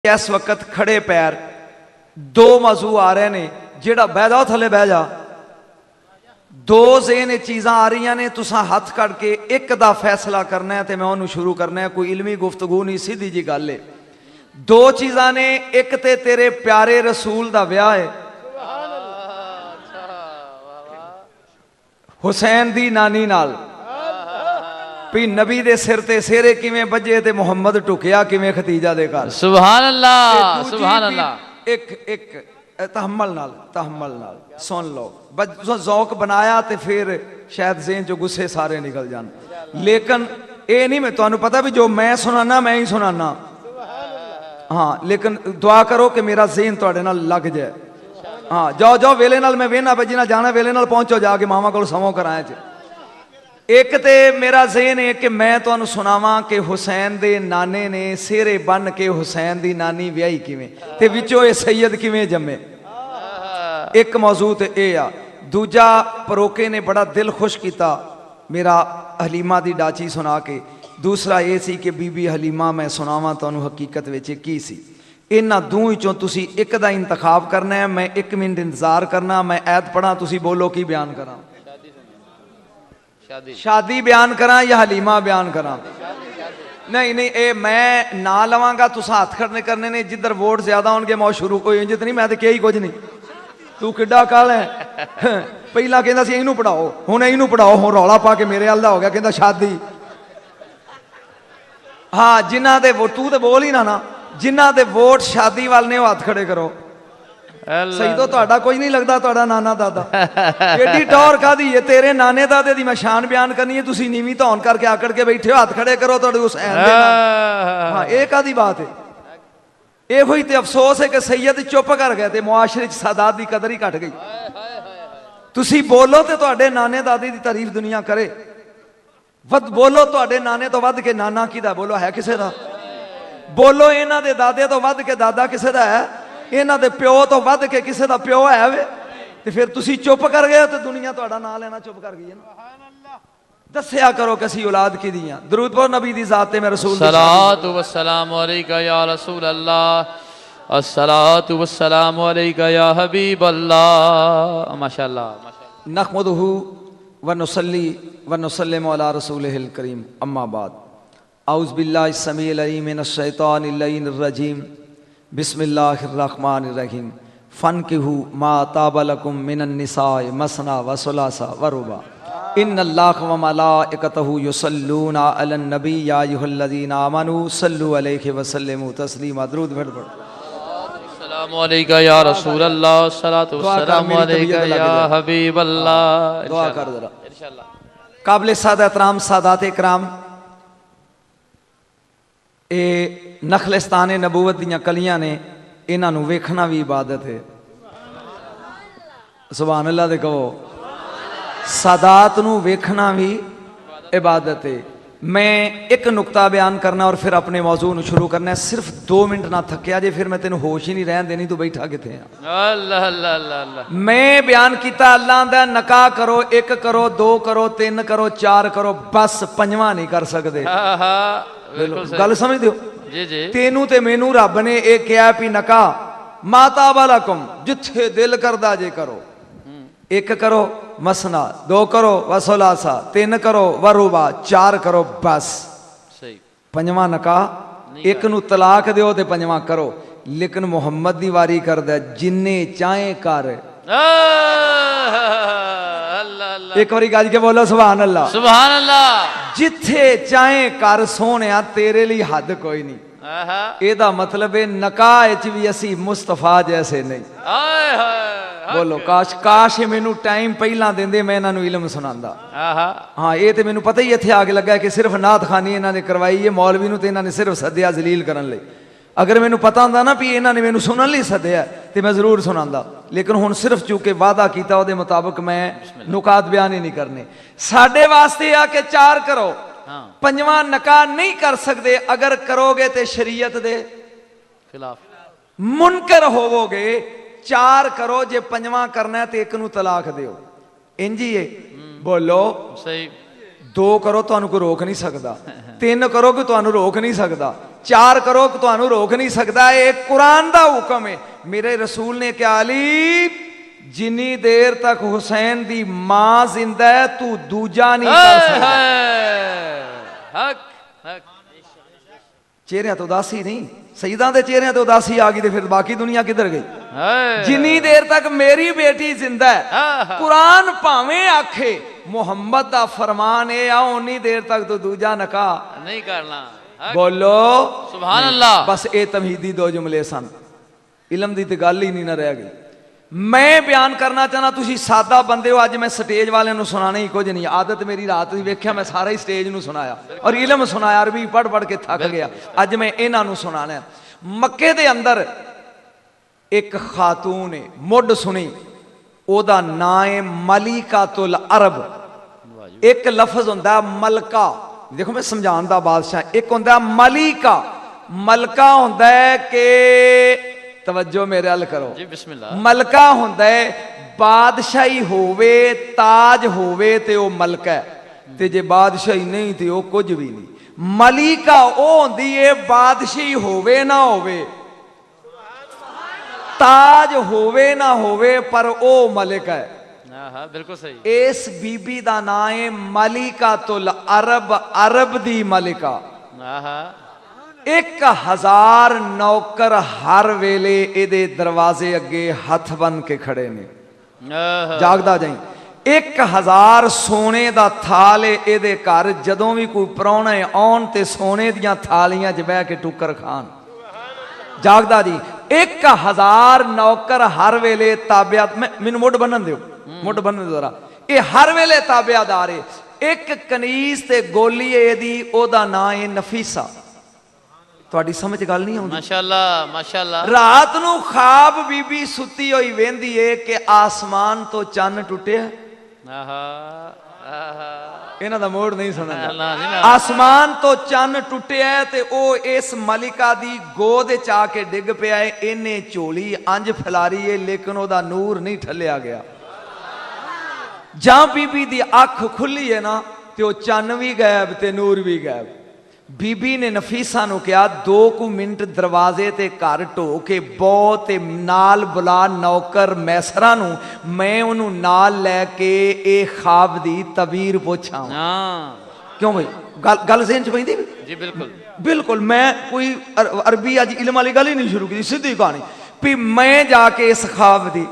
اس وقت کھڑے پیر دو موضوع آ رہے نے جیڑا بہ جاؤ تھلے بہ جا دو ذہن چیزاں آ رہی نے تساں ہاتھ کٹ کے ایک دا فیصلہ کرنا ہے تے میں انہوں شروع کرنا ہے کوئی علمی گفتگو نہیں سیدھی جی گل ہے دو چیزاں نے ایک تے تیرے پیارے رسول دا ویاہ ہے حسین دی نانی نال پی نبی دے سر تے سیرے کیویں بجے تے محمد ٹکیا کیویں ختیجہ دے گھر سبحان اللہ سبحان اللہ ایک تحمل نال سن لو ذوق بنایا تے پھر شاید ذہن جو غصے سارے نکل جان لیکن اے نہیں میں تانوں پتہ بھی جو میں سنانا میں ہی سنانا ہاں لیکن دعا کرو کہ میرا ذہن تواڈے نال لگ جائے ہاں جاؤ ویلے نال میں وینا بجی نال جانا ویلے نال پہنچو جا کے ماما کول سمو کرائیں چ ایک تے میرا ذہن ہے کہ میں تانوں سناواں کہ حسین دے نانے نے سیرے بن کے حسین دی نانی ویائی کیویں تے وچوں اے سید کیویں جمے ایک موضوع تے اے آ دوجا پروکے نے بڑا دل خوش کیتا میرا حلیمہ دی ڈاچی سنا کے دوسرا یہ سی کہ بی بی حلیمہ میں سناواں تانوں حقیقت وچ کی سی انہاں دوں وچوں تسی ایک دا انتخاب کرنا ہے میں 1 منٹ انتظار کرنا میں ایت پڑھاں تسی بولو کی بیان کراں شادی بیان کراں یا حلیمہ بیان کراں نہیں اے میں نہ لواں گا تساں ہاتھ کھڑنے کرنے نے جدھر ووٹ زیادہ ہون گے مو شروع کوئی انجت نہیں میں تے کیا ہی کچھ نہیں تو کڈا کال ہے پہلا کہندا سی اینوں پڑھاؤ ہن اینوں پڑھاؤ ہن رولا پا کے میرے ال دا ہو گیا کہندا شادی ہاں جنہاں دے ووٹ تو تے بول ہی نہ جنہاں دے ووٹ شادی وال نے ہاتھ کھڑے کرو صحیح تو تہاڈا کوئی نہیں لگدا تہاڈا نانا دادا ایڈی ٹور کادی ہے تیرے نانے دادے دی میں شان بیان کرنی ہے تسی نیویں تون کر کے آکڑ کے بیٹھے ہو ہاتھ کھڑے کرو تہاڈے حسین دے ہاں اے کادی بات ہے اے ہوئی تے افسوس ہے کہ سید چپ کر گئے تے معاشرے وچ سادات دی قدر ہی گھٹ گئی تسی بولو تے تہاڈے نانے دادے دی تعریف دنیا کرے ود بولو تہاڈے نانے تو ود کے نانا کیدا بولو ہے کسے دا بولو انہاں دے دادے تو ود کے دادا کسے دا ہے انہاں دے پیو تو ود کے کسے دا پیو ہے وے تے پھر تسی چپ کر گئے تے دنیا تہاڈا نام لینا چپ کر گئی ہے نا دسیا کرو کسی اولاد کی دیاں درود پڑھو نبی دی ذات تے میں رسول الصلاۃ والسلام علیکہ یا رسول اللہ الصلاۃ والسلام علیکہ یا حبیب اللہ ماشاءاللہ نحمدہ ونصلی ونسلم علی رسولہ الکریم اما بعد اعوذ باللہ السمیع العلیم من الشیطان اللعین الرجیم بسم اللہ الرحمن الرحیم فانکحوا ما طاب لکم من النساء مثنی وثلاث ورباع ان اللہ وملائکتہ یصلون علی النبی یا ایھا الذین آمنوا صلوا علیہ وسلموا تسلیما درود پڑھ السلام علیکہ یا رسول اللہ الصلاۃ والسلام علیکہ یا حبیب اللہ دعا کر ذرا انشاءاللہ قابل سادہ احترام سادات اکرام اے نخلستان نبوت دیاں کلیاں نے انہاں نو ویکھنا بھی عبادت ہے سبحان اللہ دے کہو سادات نو ویکھنا بھی عبادت ہے میں ایک نقطہ بیان کرنا اور پھر اپنے موضوع نو شروع کرنا ہے صرف 2 منٹ نہ تھکیا جے پھر میں تینوں ہوش ہی نہیں رہن دینی تو بیٹھا کتے ہیں اللہ اللہ اللہ میں بیان کیتا اللہ دا نکاح کرو 1 کرو 2 کرو 3 کرو 4 کرو بس 5واں نہیں کر سکتے گل سمجھ دیو جی تینوں تے مینوں رب نے اے کیا پی نکاح ما طاب لکم جتھے دل کردا جے کرو 1 کرو مثنا 2 کرو وثلاثا 3 کرو ورباع 4 کرو بس صحیح 5واں نکاح 1 نو طلاق دیو تے 5واں کرو لیکن محمد دی واری کردا جننے چاہیں کر ایک واری گاج کے بولو سبحان اللہ سبحان اللہ جتھے چاہیں کر سونیا تیرے لی حد کوئی نہیں اے دا مطلب ہے نکاح وچ بھی اسی مصطفیٰ جیسے نہیں بولو کاش مینوں ٹائم پہلا دیندے میں انہاں نو علم سناندا ہاں اے تے مینوں پتہ ہی ایتھے آ کے لگا کہ صرف نعت خوانی انہاں نے کروائی ہے مولوی نو تے انہاں نے صرف سدیا ذلیل کرن لئی اگر مینوں پتہ ہوندا نا بھی انہاں نے مینوں سنن لئی سدیا تے میں ضرور سناندا لیکن ہن صرف چونکہ وعدہ کیتا او دے مطابق میں نکات بیان ہی نہیں کرنے ساڈے واسطے آ کہ 4 کرو 5واں نکاح نہیں کر سکتے اگر کرو گے تے شریعت دے خلاف منکر ہوو گے 4 کرو جے 5واں کرنا ہے تے 1 نو طلاق دیو انجی ہے بولو صحیح 2 کرو تو انو کو روک نہیں سکتا 3 کرو کہ تو انو روک نہیں سکتا 4 करो कि तुहानू रोक नहीं सकता, ये कुरान दा हुक्म है। मेरे रसूल ने क्या अली जिन्नी देर तक हुसैन दी मां जिंदा है तू दूजा नहीं कर सकता। हक हक चेहरे तो उदासी नहीं, सईदा दे चेहरे तो उदासी आ गई, फिर बाकी दुनिया किधर गई? जिन्नी देर तक मेरी बेटी जिंदा है, कुरान भावें आखे मुहम्मद दा फरमान है आ उन्नी देर तक तो दूजा निकाह नहीं करना। बोलो सुभान अल्लाह। बस ये तमहीदी 2 जुमले सन, इलम दी ते गल ही नहीं ना रह गई। मैं बयान करना चाहना, तुसी सादा बंदे हो, अज मैं स्टेज वाले नू सुनाने ही कुछ नहीं, आदत मेरी रात ही वेख्या मैं सारा ही स्टेज नू सुनाया और इलम सुनाया, अरबी पढ़ पढ़ के थक गया। अज मैं इन्हां नू सुनाना है। मक्के दे अंदर एक खातून है, मुड सुनी, ओदा नाम है मलिकातुल अरब। एक लफ्ज हुंदा मलका, देखो मैं समझाण दा बादशाह, एक हुंदा मलिका। मलका हुंदा है कि तवज्जो मेरे अल करो जी बिस्मिल्लाह। मलका हुंदा है बादशाही होवे ताज होवे ते ओ मलका है, ते जे बादशाही नहीं ते ओ कुछ भी नहीं। मलिका ओ हुंदी है बादशाही होवे ना होवे, ताज होवे ना होवे, पर ओ मलिका है। बिल्कुल सही। इस बीबी दा नाम है मलिकातुल अरब, अरब दी मलिका। 1000 नौकर हर वेले एदे दरवाजे अगे हथ बन के खड़े ने, जागदा जाई। 1000 सोने दा थाल एदे घर, जदों भी कोई प्राहुणे आउण ते सोने दियां थालियां च बह के टुकर खान, जागदा जी। 1000 नौकर हर वेले ताबियात, मैनू मुड बनन दिओ, मुड बनन दिओ जरा, ये हर वेले ताबियादार है। एक कनीज ते गोली एदी, ओदा नाम है नफीसा। तुहाडी समझ गल नहीं आउंदी? माशाअल्लाह माशाअल्लाह। रात नू ख्वाब बीबी सुती होई वेंदी है कि आसमान तो चन्न टुटिया। इन्हां दा मोड़ नहीं सुनदा। आसमान तो चन्न टुटिया ते ओ इस मलिका दी गोद च आके डिग पिया है। इन्ने झोली अंज फैलारी है लेकिन ओदा नूर नहीं ठलिया गया। जां बीबी दी अख खुली है ना ते ओ चन्न भी गायब ते नूर भी गायब। बीबी ने नफीसा नू कहा 2 मिनट दरवाजे ते घर ढो के बहुत नाल बुला नौकर मैसरा नू, मैं उन्हू नाल लैके ए ख्वाब दी तबीर पूछा। क्यों भाई गल गल ज़हन च पैंदी? जी बिल्कुल बिल्कुल। मैं कोई अरबी अज इलम वाली गल ही नहीं शुरू की, सीधी कहानी भी मैं जाके इस ख्वाब दी,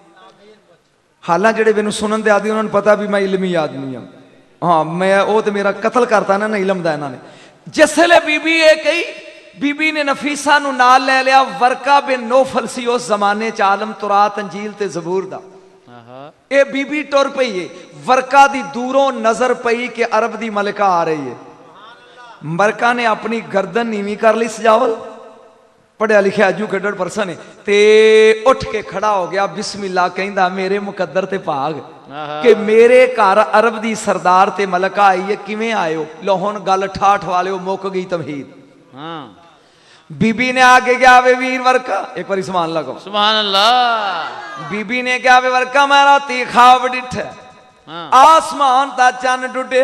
हालां जेडे मैनू सुनन दे आदि उन्होंने पता भी मैं इलमी आदमी हाँ। हाँ मैं वो तो मेरा कतल करता ना इलम दा इन्होंने। जिसले बीबी ये कही, बीबी ने नफीसा नू नाल ले लिया। वरका बिन नौफल सी उस जमाने च आलम तुरात अंजील ते जबूर दा। ये बीबी टुर पई है। वरका दी दूरों नजर पई कि अरब दी मलिका आ रही है। वरका ने अपनी गर्दन नीवी कर ली, सजावल पढ़िया लिखिया एजुकेटेड पर्सन है, ते उठ के खड़ा हो गया। बिस्मिल्लाह कहंदा मेरे मुकद्दर ते भाग कि मेरे घर अरब दी सरदार ते मलका आई है, किवें आयो? लो हुण गल ठाठ वाले मुक गई तमहीद। बीबी ने आगे क्या वे वीर वरका, एक बार सुभान अल्लाह कहो। सुभान अल्लाह। बीबी ने क्या वे वरका मैं राती ख्वाब डिठा, आसमान दा चन्न टुटे।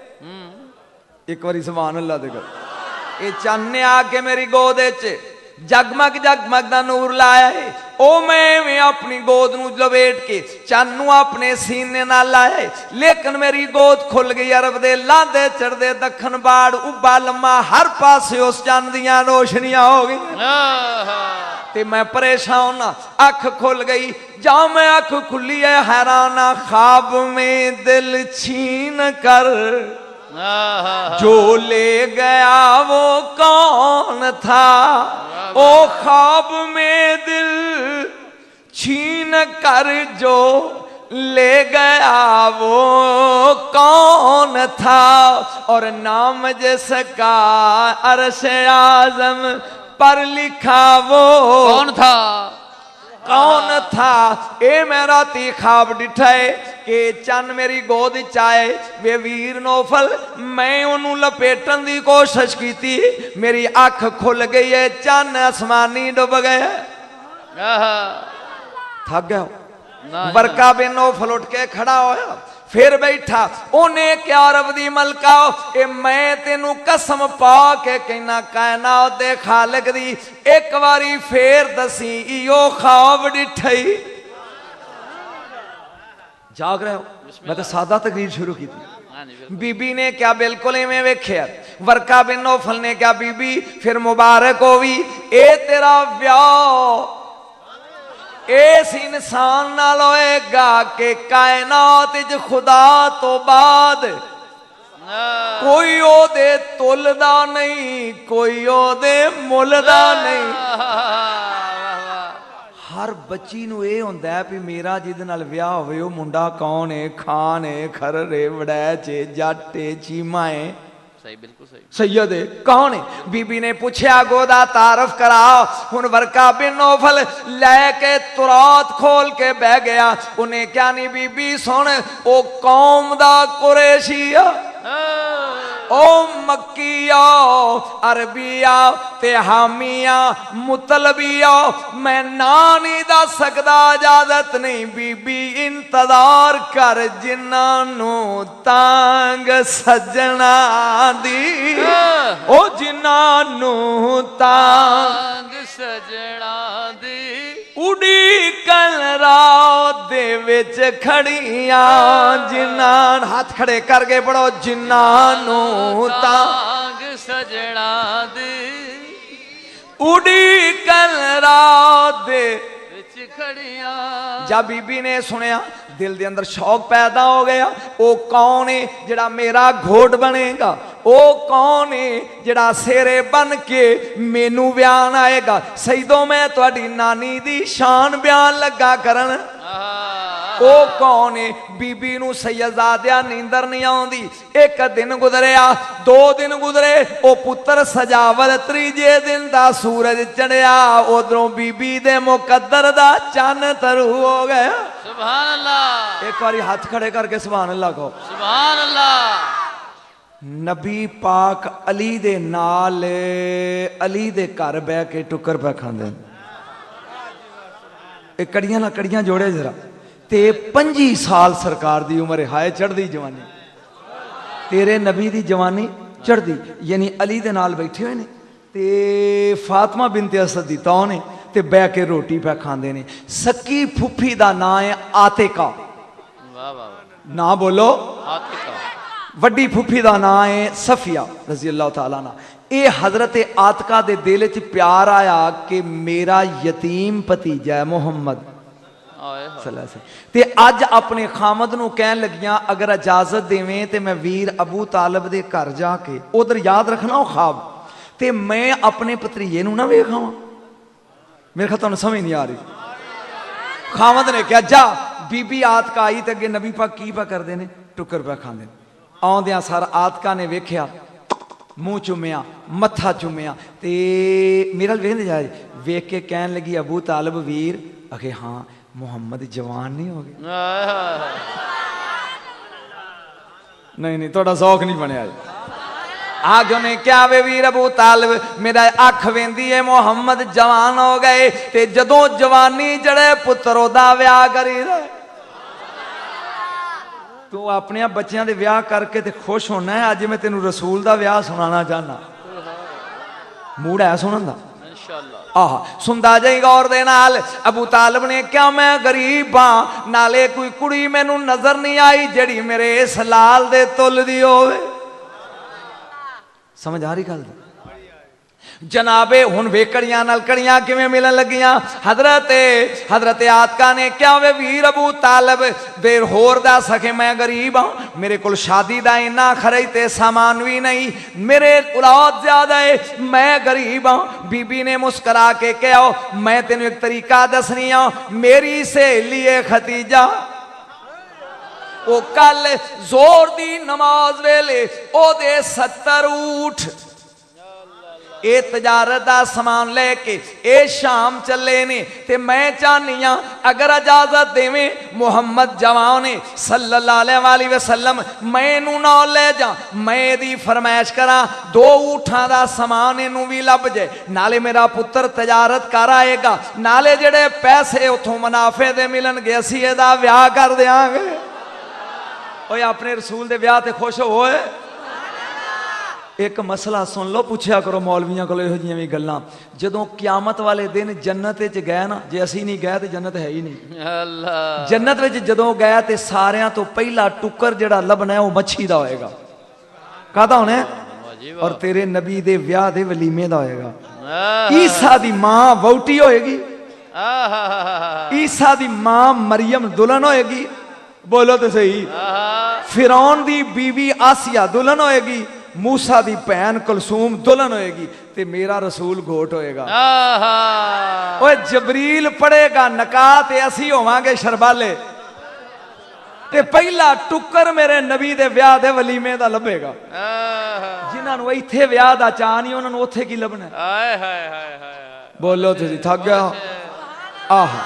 एक बार सुभान अल्लाह दे कर। ये चन्न ने आके मेरी गोद च जगमग जगमग दा नूर लाया है। ओ मैं अपनी गोद नू लपेट के चन्न नू अपने सीने नाल लाया है, लेकिन मेरी गोद खुल गई। अरब दे लांदे चढ़दे दखन बाड़ उबा लम्मा हर पासे उस चन्न दियां रोशनियां हो गई ते मैं परेशान ना। अख खुल गई, जाओ मैं अख खुली है हैराना। ख्वाब में दिल छीन कर जो ले गया वो कौन था? ओ ख्वाब में दिल छीन कर जो ले गया वो कौन था? और नाम जिसका अर्श आज़म पर लिखा वो कौन था? कौन था? ए मेरा ती ख्वाब डिठा है कि चन्न मेरी गोद च आए। वे वीर नौफल मैं उन्हों लपेटन की कोशिश की, मेरी अख खुल गई है, चन्न आसमानी डुब गए। थक गया। वरका बिन नौफल उठ के खड़ा होया, پھر بیٹھا انہیں کیا رب دی ملکا اے میں تینوں قسم پا کے کہنا کائنات دے خالق دی ایک واری پھر دسی ایو خواب ڈٹھئی جاگ رہے ہو میں تو سادہ تقریر شروع کی تھی بی بی نے کیا بالکل ہی میں ویکھیا ورقہ بن نوفل نے کیا بی بی پھر مبارک ہوئی اے تیرا بیاہ اس انسان نال ہوئے گا کہ کائنات جو خدا تو بعد کوئی او دے تولدہ نہیں کوئی او دے مولدہ نہیں ہر بچی نو اے ہوندہ ہے پی میرا جد نال ویاہ ہوئے منڈا کون ہے کھان ہے کھر ہے وڑیچ ہے جٹ ہے چیمہ ہے صحیح بالکل صحیح سید ہے کون ہے بی بی نے پوچھیا گودا تعارف کرا ان ورقہ بن نوفل لے کے ترات کھول کے بہ گیا انہیں کیا نہیں بی بی سن او قوم دا قریشیہ او مکیہ عربیہ تے حامیہ مطلبیہ میں نانی دا سکدا اجازت نہیں بی بی انتظار کر جنانو تانگ سجنا دی او جنانو تانگ سجنا دی اڑی کل رات دے وچ کھڑیاں جنان ہاتھ کھڑے کر کے پڑھو جنانو تانگ سجنا دی اڑی کل رات دے وچ کھڑیاں جب بی بی نے سنیا دل دے اندر شوق پیدا ہو گیا او کون ہے جڑا میرا گھوٹ بنے گا او کون ہے جڑا سیرے بن کے مینو بیان آئے گا سیدوں میں تواڈی نانی دی شان بیان لگا کرن او کون ہے بی بی نو سیدزادیاں نیندر نہیں آوندی ایک دن گزریا دو دن گزرے او پتر سجاول تریجے دن دا سورج چڑھیا ادھروں بی بی دے مقدر دا چن ترو ہو گیا سبحان اللہ ایک باری ہاتھ کھڑے کر کے سبحان اللہ کہو سبحان اللہ نبی پاک علی دے نال علی دے گھر بہ کے ٹکر پہ کھاندے ایک کڑیاں نہ کڑیاں جوڑے ذرا تے 25 سال سرکار دی عمر ہائے چڑھ دی جوانی تیرے نبی دی جوانی چڑھ دی یعنی علی دے نال بیٹھے ہوئے نے تے فاطمہ بنت اسد دی تاؤ نے تے بہ کے روٹی پہ کھاندے نے سکی پھپھی دا نام ہے آتکا نا بولو آتکا وڈی پھپھی دا نام ہے صفیہ رضی اللہ تعالیٰ عنہ اے حضرت آتکا دے دل وچ پیار آیا کہ میرا یتیم پتیجا ہے محمد صلی اللہ علیہ وسلم تے اج اپنے خامد نو کہن لگیاں اگر اجازت دیویں تے میں ویر ابو طالب دے گھر جا کے ادھر یاد رکھنا ہو خواب تے میں اپنے پتریے نو نہ ویکھاں میرے خیال تانوں سمجھ نہیں آ رہی خامد نے کہا جا بی بی آتکا آئی تے اگے نبی پاک کی پا کر دینے ٹکر پہ کھاندے آندیاں سار آتکا نے ویکھیا منہ چومیا متھا چومیا تے میرا ویکھدے جائے ویکھ کے کہن لگی ابو طالب ویر اکھے ہاں محمد جوان نہیں ہو گئے نہیں توڑا ذوق نہیں بنے آج آگے انہیں کیا وے ویر ابو طالب میرا اکھ ویندی ہے محمد جوان ہو گئے تے جدوں جوانی جڑے پترو دا ویاہ کری رہے تو اپنے بچیاں دے ویاہ کر کے تے خوش ہونا ہے آج میں تینوں رسول دا ویاہ سنانا چاہنا موڑ ہے سنن دا آہ سندہ جائیں غور دے نال ابو طالب نے کیا میں غریب ہاں نالے کوئی کڑی میں نو نظر نہیں آئی جڑی میرے اس لال دے تول دی ہوئے سمجھ آ رہی گل جنابے ہن ویکڑیاں نال کڑیاں کیویں ملن لگیاں حضرت آتکا نے کیا وے ویر ابو طالب دیر ہور دا سکے میں غریب ہوں میرے کل شادی دا اینا خرئی تے سامان بھی نہیں میرے اولاد زیادہ ہے میں غریب ہوں بی بی نے مسکرا کے کہا میں تینوں ایک طریقہ دسنی ہوں میری سہیلی ختیجہ او کل زور دی نماز ویلے او دے 70 اونٹ اے تجارت دا سامان لے کے اے شام چلے نے تے میں چاہنیاں اگر اجازت دیویں محمد جوانے صلی اللہ علیہ وسلم میں نو نہ لے جا میں دی فرمائش کراں 2 اونٹاں دا سامان نو بھی لب جائے نالے میرا پتر تجارت کر آئے گا نالے جڑے پیسے اتھوں منافع دے ملن گے اسی دا ویاہ کر دیاں گے اوے اپنے رسول دے بیاہ تے خوش ہوئے ایک مسئلہ سن لو پوچھیا کرو مولویاں کو یہو جیاں وی گلاں جدوں قیامت والے دن جنت وچ گئے نا جے اسی نہیں گئے تے جنت ہے ہی نہیں اللہ جنت وچ جدوں گئے تے ساریاں تو پہلا ٹکر جڑا لبنا ہے وہ مچھی دا ہوئے گا کہتا ہونا ہے اور تیرے نبی دے ویاہ دے ولیمے دا ہوئے گا عیسیٰ دی ماں ووٹی ہوئے گی عیسیٰ دی ماں مریم دلہن ہوئے گی بولو تو صحیح فرعون دی بیوی آسیہ دلہن ہوئے گی موسیٰ دی بہن کلثوم دلہن ہوئے گی تے میرا رسول گھوٹ ہوئے گا اوہ جبریل پڑے گا نکاح تے اسی ہوواں گے شربالے تے پہلا ٹکر میرے نبی دے ویاہ دے ولیمے دا لبے گا جنہاں نو ایتھے ویاہ دا چاہنی انہاں نو اوتھے کی لبنا ہے بولو تو تھک گیا آہا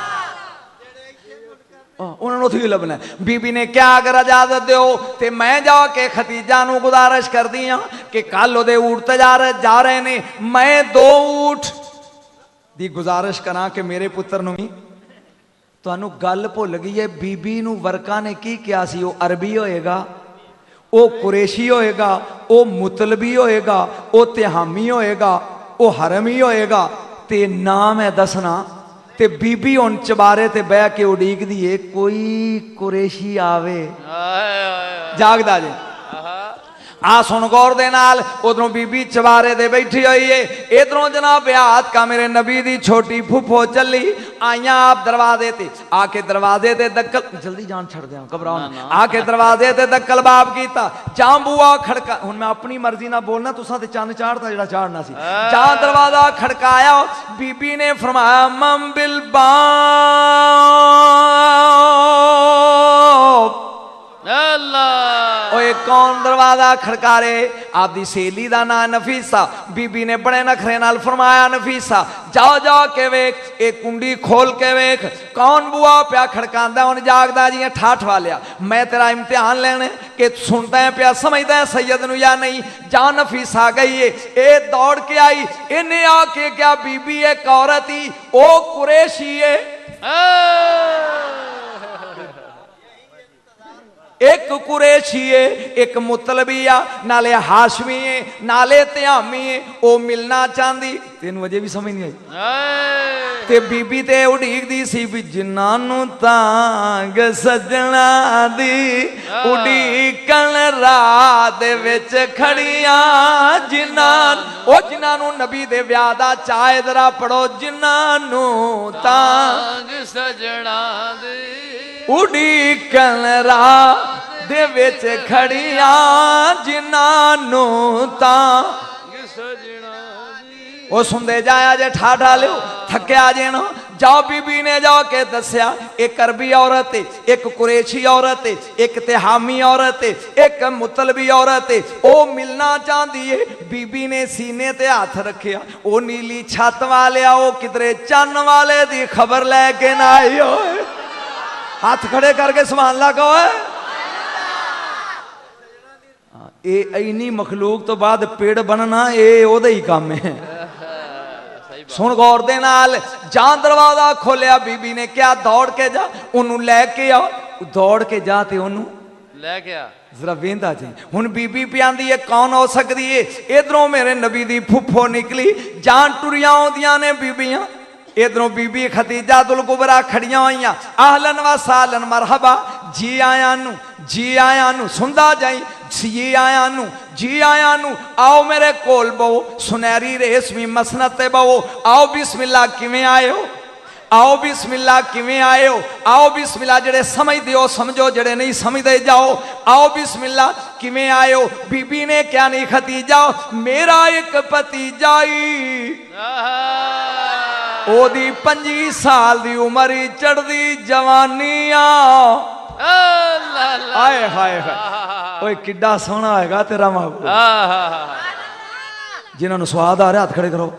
انہوں نے اتھی لبنا ہے بی بی نے کیا اگر اجازت دیو تے میں جا کے ختیجہ نو گزارش کر دیا کہ کالو دے اونٹ تجارت جا رہے نے میں 2 اونٹ دی گزارش کرا کہ میرے پتر نو ہی تو انو گل پو لگی ہے بی بی نو ورکا نے کی کیا سی او عربی ہوئے گا او قریشی ہوئے گا او مطلبی ہوئے گا او تہامی ہوئے گا او حرمی ہوئے گا تے نام ہے دسنا تے بی بی ان چبارے تے بے کے اڑیگ دیئے کوئی قریشی آوے جاگ دا جے سن غور دے نال ادھروں بی بی چبارے دے بیٹھی ہوئی ہے ادھروں جناب ہاتھ کا میرے نبی دی چھوٹی پھپھو چلی آئیاں آپ دروازے تے آ کے دروازے تے دکل جلدی جان چھڑ دیا گھبراؤ آ کے دروازے تے دکل باب کیتا جان بوا کھڑکا ہن میں اپنی مرضی نہ بولنا تساں تے چند چاڑتا جڑا چاڑنا سی جان دروازہ کھڑکایا بی بی نے فرمایا من بالباب اللہ اوے کون دروازہ کھڑکارے آپ دی سیلی دا نا نفیسہ بی بی نے بڑے نکھرے نال فرمایا نفیسہ جاؤ جاؤ کے ویک ایک کنڈی کھول کے ویک کون بوا پیا کھڑکاندہ ان جاگدہ جی ٹھاٹھ والیا میں تیرا امتحان لینے کہ سنتا ہے پیا سمجھتا ہے سید نو یا نہیں جا نفیسہ گئی ہے اے دوڑ کے آئی انہیں آ کے کیا بی بی ایک عورتی او قریشی ہے ایک قریشی ہے ایک مطلبی ہے نالے ہاشمی ہے نالے تیامی ہے او ملنا چاندی تین وجہ بھی سمجھ نہیں آئی تے بی بی تے اڑیگ دی سی بھی جنانو تانگ سجنا دی اڑیکن رات وچ کھڑیاں جنان او جنانو نبی دے ویادہ چاہے درہ پڑھو جنانو تانگ سجنا دی اڑیکن رات دے وچ کھڑیاں جنانو تانگ سجنا وہ سندے جایا جے ٹھاٹھا لیو تھکے آجے نا جاؤ بی بی نے جاؤ کے دسیا ایک عربی عورت ہے ایک قریشی عورت ہے ایک تہامی عورت ہے ایک مطلبی عورت ہے او ملنا چاندی ہے بی بی نے سینے تے ہاتھ رکھیا او نیلی چھت والے او کدرے چن والے دی خبر لے کے نہ آئی ہوئے ہاتھ کھڑے کر کے سبحان اللہ کہو ہے اے اینی مخلوق تو بعد پیڑ بننا اے او دے ہی کام ہے سن غور دے نال جان دروازہ کھولیا بی بی نے کیا دوڑ کے جا انہوں لے کے آؤ دوڑ کے جاتے انہوں لے کے آ ذرا ویندہ جائیں ہن بی بی پیان دی کون ہو سکتی ہے ادھروں میرے نبی دی پھپھو نکلی جان ٹریاں ہوں دیاں نے بی بیاں ادھروں بی بی ختیجہ دلکبرا کھڑیاں ہوئیاں اہلن و سالن مرحبا جی آیا نو سندہ جائیں جی آیا نو آؤ میرے کول بہو سنیری ریسمی مسنت بہو آؤ بسم اللہ کیویں آئے ہو آؤ بسم اللہ کیویں آئے ہو آؤ بسم اللہ جڑے سمجھ دیو سمجھو جڑے نہیں سمجھ دے جاؤ آؤ بسم اللہ کیویں آئے ہو بی بی نے کیا نہیں ختیجہ میرا ایک پتیجائی او دی 25 سال دی عمری چڑھ دی جوانیاں آئے ہائے اوہ کڈا سونا آئے گا تیرا محبوب جنہوں نے سواد آ رہے ہاتھ کھڑے کرو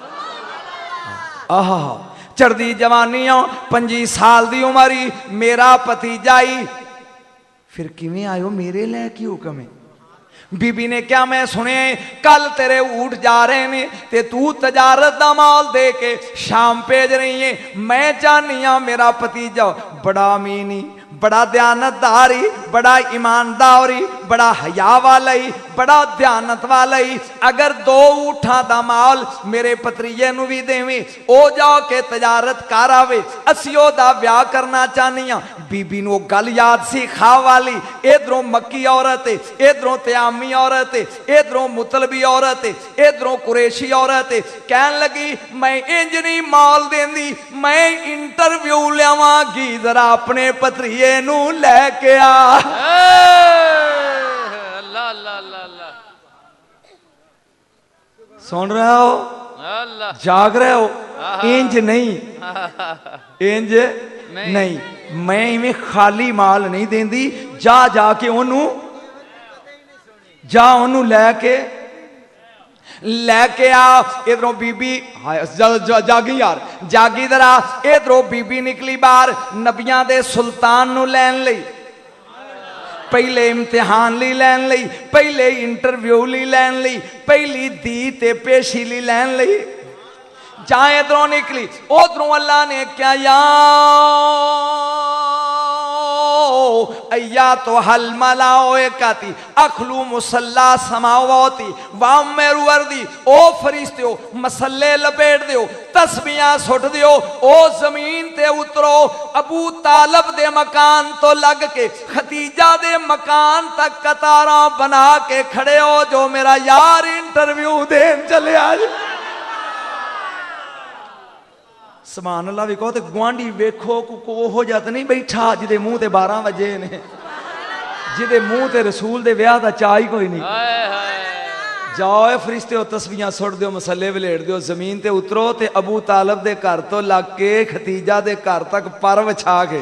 آہا چڑھ دی جوانیاں 25 سال دی عمری میرا پتیجائی پھر کیویں آئے ہو میرے لئے کی حکم ہے بی بی نے کیا میں سنے کل تیرے اٹھ جا رہے نے تے تو تجارت دا مال دے کے شام پیج رہی ہیں میں چاہنی ہاں میرا پتیجا بڑا امینی بڑا دیانتداری بڑا ایمانداری بڑا حیا والی بڑا دیانت والی اگر 2 اونٹاں دا مال میرے پتریے نو بھی دیویں او جا کے تجارت کر آوے اسی او دا بیاہ کرنا چاہنیاں بی بی نو گل یاد سی خواہ والی ادھروں مکی عورت ہے ادھروں تیامی عورت ہے ادھروں مطلبی عورت ہے ادھروں قریشی عورت ہے کہن لگی میں انج نہیں مال دیندی میں انٹرویو لیاواں گی ذرا اپنے پتریے نو لے کے آ اللہ اللہ اللہ اللہ سن رہے ہو اللہ جاگ رہے ہو انج نہیں انج نہیں میں میں خالی مال نہیں دیندی جا جا کے انہوں لے کے آ ادھروں بی بی جاگی یار جاگی درا ادھروں بی بی نکلی باہر نبیاں دے سلطان نو لین لئی پہلے امتحان لی لین لئی پہلے انٹرویو لی لین لئی پہلی دی تے پیشی لی لین لئی جائیں ادھروں نکلی ادھروں اللہ نے کیا یا ایاتو حل ملائکتی اخلو مسلح سماواتی وامر وردی او فرشتیو مسلے لپیٹ دیو تسبیحاں سٹ دیو او زمین تے اترو ابو طالب دے مکان تو لگ کے ختیجہ دے مکان تک قطاراں بنا کے کھڑے ہو جو میرا یار انٹرویو دین چلے آج سبحان اللہ بھی کہو تے گوانڈی ویکھو کو ہو جاتا نہیں بیٹھا جدے منہ تے 12 بجے نے جدے منہ تے رسول دے ویاہ دا چاہی کوئی نہیں جاؤ اے فرشتے ہو تسبیحاں سٹ دیو مسلے ولیٹ دیو زمین تے اترو تے ابو طالب دے گھر تو لگ کے ختیجہ دے گھر تک پر وچھا کے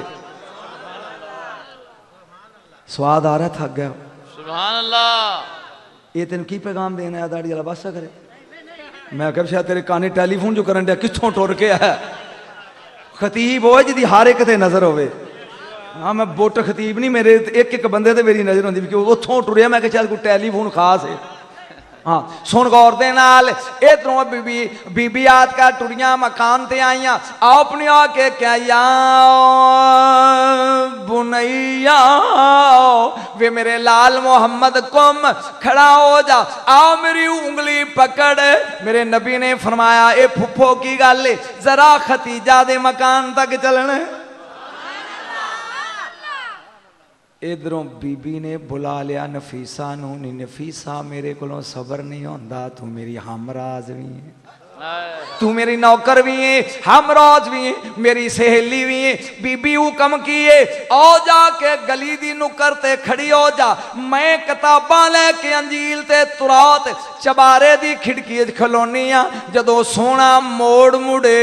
سواد آ رہا تھک گیا سبحان اللہ یہ تین کی پیغام دینا ہے داڑی والا بس کرے میں کہا شاید تیرے کانی ٹیلی فون جو کرن دیا کتھوں ٹور کے ہے خطیب ہوئے جدی ہر ایک تے نظر ہوئے ہاں میں بوٹ خطیب نہیں میرے ایک بندے تے میری نظر ہوندی کہ اتھوں ٹوریا میں کہ شاید کوئی ٹیلی فون خاص ہے ہاں سن غور دے نال ادھروں بی بی آت کا ٹوریاں مکان تے آئیاں اپنی آ کے کیا یا بنیا وے میرے لال محمد کم کھڑا ہو جا آ میری انگلی پکڑ میرے نبی نے فرمایا اے پھپھو کی گل ذرا ختیجہ دے مکان تک چلنے ادھروں بی بی نے بلا لیا نفیسہ نو نہیں نفیسہ میرے کلوں صبر نہیں ہوندا تو میری ہمراز بھی ہے تو میری نوکر بھی ہے ہمراز بھی ہے میری سہیلی بھی ہے بی بی حکم کیے او جا کے گلی دی نکر تے کھڑی ہو جا میں کتاباں لے کے انجیل تے تورات چبارے دی کھڑکی کھلونیاں جدو سونا موڑ مڑے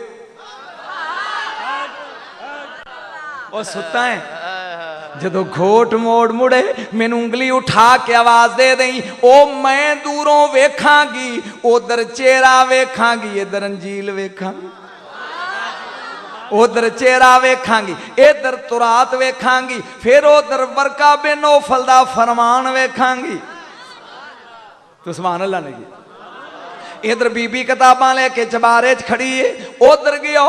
وہ ستا ہے جدو گھوٹ موڑ مڑے میں انگلی اٹھا کے آواز دے دیں او میں دوروں ویکھاں گی ادھر چہرہ ویکھاں گی ادھر انجیل ویکھاں گی ادھر چہرہ ویکھاں گی ادھر تورات ویکھاں گی پھر ادھر ورقہ بن نوفل دا فرمان ویکھاں گی تو سبحان اللہ نے کی ادھر بی بی کتاباں لے کے چبارے کھڑی ہے ادھر گیا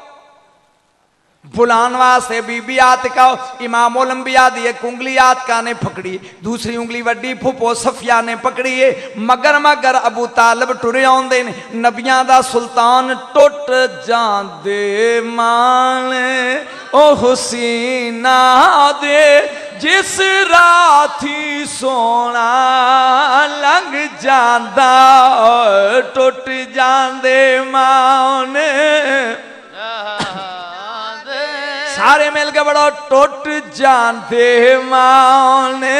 بلان واسطے بی بی آتکا امام الانبیاء دی ایک انگلی آتکا نے پکڑی دوسری انگلی وڈی پھپو صفیہ نے پکڑی ہے مگر ابو طالب ٹرے آن دے نبیاں دا سلطان ٹوٹ جان دے مانے او حسینہ دے جس راتھی سونا لنگ جاندہ ٹوٹ جان دے مانے سارے مل کے بڑا ٹوٹ جاندے مانے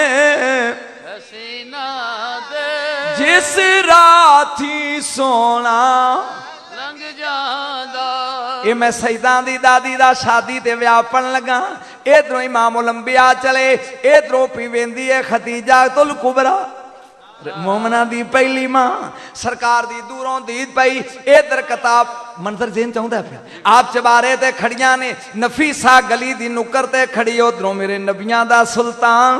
جس راتی سونا لنگ جاندہ یہ میں سیدان دی دادی دا شادی تے ویاپن لگا ادھروں امام الانبیاء چلے ادھروں پی ویندی ہے ختیجہ الکبریٰ مومنہ دی پہلی ماں سرکار دی دوروں دید پئی ادھر کتاب منظر ذہن چاہتا ہے پھر آپ چبارے تے کھڑیاں نے نفیسہ گلی دی نکر تے کھڑی ادھروں میرے نبیاں دا سلطان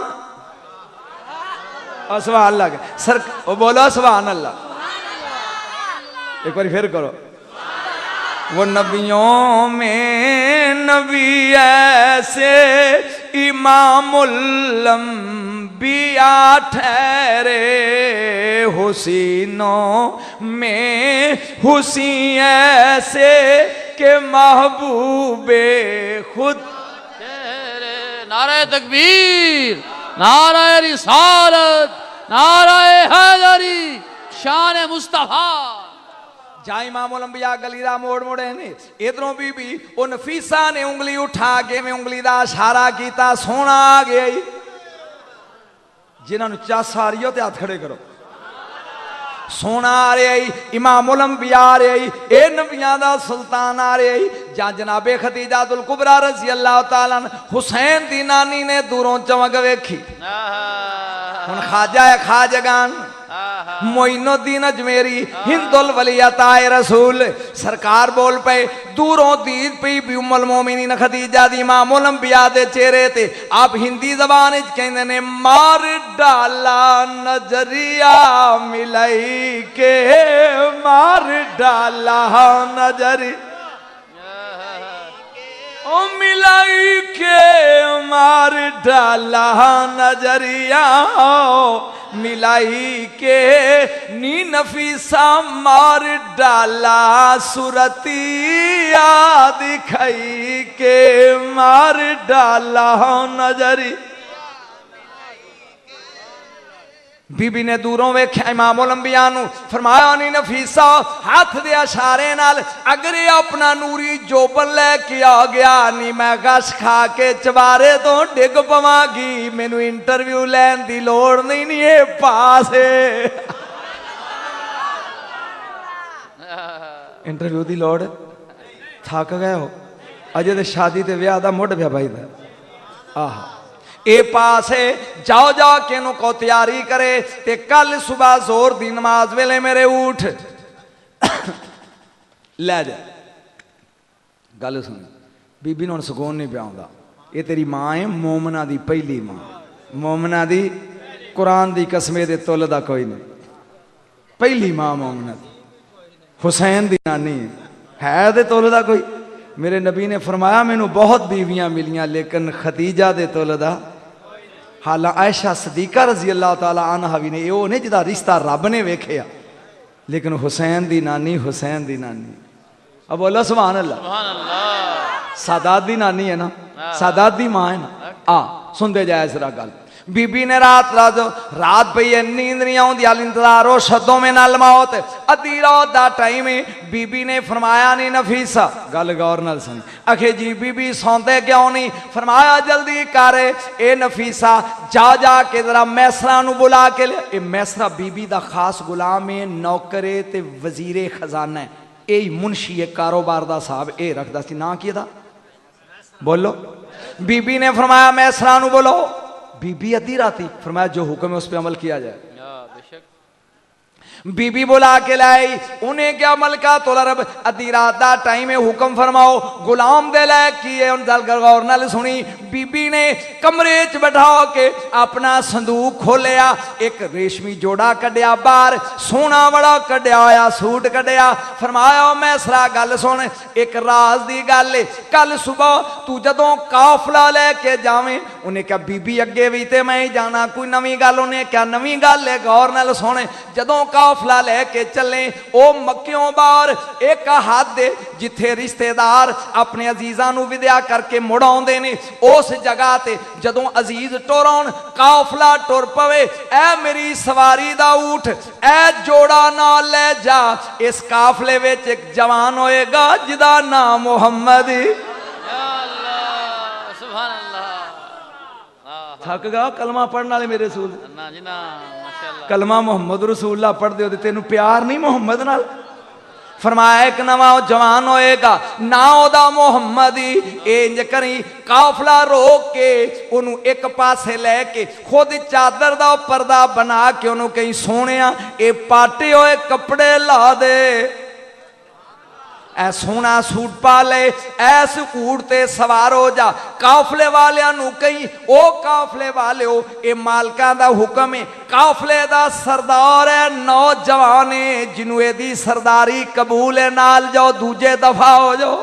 سبحان اللہ بولو سبحان اللہ ایک بار پھر کرو وہ نبیوں میں نبی ایسے امام الانبیاء ٹھہرے، حسینوں میں حسین ایسے کہ محبوب خود۔ نعرہ تکبیر، نعرہ رسالت، نعرہ حیدری، شان مصطفیٰ۔ جا امام الانبیاء گلی دا موڑ موڑے نے ادھروں بی او نفیسہ نے انگلی اٹھا کے میں انگلی دا اشارہ کیتا، سونا آ گیا ہی جنہاں نو چا ساری ہو تے ہاتھ کھڑے کرو، سونا آ رہے ہی، امام الانبیاء آ رہے ہی، اے نبیان دا سلطان آ رہے ہی۔ جہاں جناب خدیجہ الکبریٰ رضی اللہ تعالیٰ حسین دی نانی نے دوروں چمک ویکھی، ہن خواجہ ہے خواجگان معین الدین اجمیری ہند الولیت آئے رسول سرکار بول پے، دوروں دید پی بھی ام المومنین خدیجہ دی امام الانبیاء دے چہرے تے آپ ہندی زبان اچ کہندے نے مار ڈالا نظریہ ملائی کے، مار ڈالا نظریہ او ملائی کے، مار ڈالا نظریہ ملائی کے، نی نفیسہ مار ڈالا صورتیہ دکھائی کے، مار ڈالا نظریہ۔ بی بی نے دوروں ویکھیا امام الانبیاء نو، فرمایا نی نفیسہ ہاتھ دے اشارے نال اگر اپنا نوری جوبن لے کے آ گیا نی میں گش کھا کے چوارے تو ڈگ پواں گی، مینوں انٹرویو لین دی لوڑ نہیں، نہیں اے پاس ہے انٹرویو دی لوڑ تھک گئے ہو اجے تے شادی تے ویاہ دا مڈ پیا بھائی دا آہا اے پاس ہے، جاؤ جاؤ کے نو کو تیاری کرے تے کل صبح زور دی نماز ویلے میرے اٹھ لے جا گل سن بی بی نوں سکون نہیں پیا ہوندا، اے تیری ماں ہے مومنہ دی پہلی ماں، مومنہ دی قرآن دی قسمے دے تول دا کوئی نہیں، پہلی ماں مومنہ دی حسین دی نانی ہے دے تول دا کوئی۔ میرے نبی نے فرمایا مینوں بہت بیویاں ملیاں لیکن خدیجہ دے تول دا، حالا عائشہ صدیقہ رضی اللہ تعالیٰ عنہ بھی نے یہ نہیں جدا رشتہ رب نے ویکھیا، لیکن حسین دی نانی، حسین دی نانی، اب بولو سبحان اللہ، سادات دی نانی ہے نا، سادات دی ماں ہے نا، سن دے جائے سرا گل۔ بی بی نے رات پہ یہ نیند نہیں آؤں دی انتظار ہو شدوں میں نال موت، ادھی رات دا ٹائم بی بی نے فرمایا نہیں نفیسہ گل غور نال سن، اکھے جی بی بی سونتے کیوں نہیں، فرمایا جلدی کرے اے نفیسہ جا جا کے ذرا میسرہ نو بلا کے لے، اے میسرہ بی بی دا خاص غلام ہے، نوکرے تے وزیر خزانہ ہے، اے منشی کاروبار دا صاحب اے رکھ دا سی نا کیا دا بولو۔ بی بی نے فرمایا میسرہ نو بولو، بی بی ادھی راتی، فرمایا جو حکم ہے اس پہ عمل کیا جائے۔ بی بی بلا کے لائی انہیں کیا عمل کا تو رب ادھی رات دا ٹائم حکم فرماؤ غلام دے لے کیے ان دل غور نال سنی۔ بی بی نے کمرے چ بٹھا کے اپنا صندوق کھولیا، ایک ریشمی جوڑا کڈیا باہر، سونا بڑا کڈیا ہویا سوٹ کڈیا، فرمایا میں سرا گل سن ایک راز دی گل، کل صبح تو جدوں قافلہ لے کے جاویں، انہیں کہا بی بی اگے بھی تے میں جانا کوئی نویں گل، انہیں کیا نویں گل ہے غور نال سن، جدوں قافلہ لے کے چلیں او مکیوں بار ایک حد جتھے رشتہ دار اپنے عزیزاں نو ودیا کر کے مڑ آوندے نے، اس جگہ تے جدوں عزیز ٹورون قافلہ ٹر پوے، اے میری سواری دا اونٹ اے جوڑا نہ لے جا، اس قافلے وچ ایک جوان ہوئے گا جدا نام محمد، یا اللہ سبحان اللہ، تھک گا کلمہ پڑھنے والے میرے رسول کلمہ محمد رسول اللہ پڑھ دیو تینوں پیار نہیں محمد نال، فرمایا ایک نواں جوان ہوئے گا ناؤ دا محمدی، انج کری قافلہ روک کے انہوں ایک پاسے لے کے خود چادر دا پردہ بنا کے انہوں کہیں سونیا اے پاٹے ہوئے کپڑے لا دے، اے سونا سوٹ پا لے ایس اونٹ تے سوار ہو جا قافلے والیاں نو کہیں او قافلے والے ہو اے مالکاں دا حکم ہے قافلے دا سردار ہے نوجوان ہے جنوں اے دی سرداری قبول ہے نال جاؤ دوجے دفعہ ہو جاؤ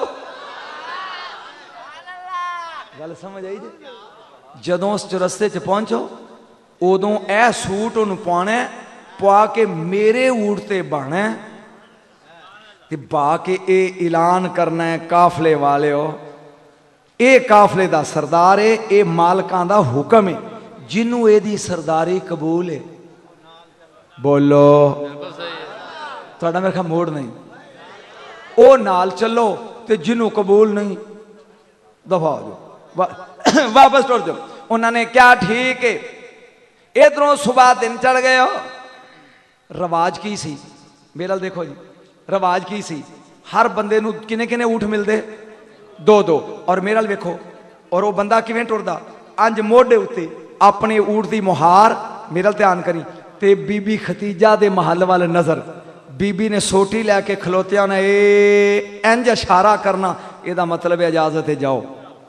گل سمجھ آئی جی جدوں اس رستے چ پہنچو ادوں اے سوٹ انہوں پانا ہے پوا کے میرے اونٹ تے بہنا ہے تے با کے اے اعلان کرنا ہے قافلے والے ہو اے قافلے دا سردار ہے اے مالکاں دا حکم ہے جنوں اے دی سرداری قبول ہے بولو تھوڑا میرے خیال موڑ نہیں او نال چلو تے جنوں قبول نہیں دفعہ ہو جاؤ واپس ٹر جاؤ انہوں نے کیا ٹھیک ہے ادھروں صبح دن چڑھ گئے ہو رواج کی سی میرا دیکھو جی رواج کی سی ہر بندے نو کنے کنے اونٹ مل دے دو دو اور میرا ویکھو اور وہ بندہ کیویں ٹردا انج موڈے اتے اپنے اونٹ دی مہار میرا دھیان کری تے بی بی ختیجہ دے محل والے نظر بی بی نے سوٹی لے کے کھلوتیا نے اے انج اشارہ کرنا اے دا مطلب ہے اجازت ہے جاؤ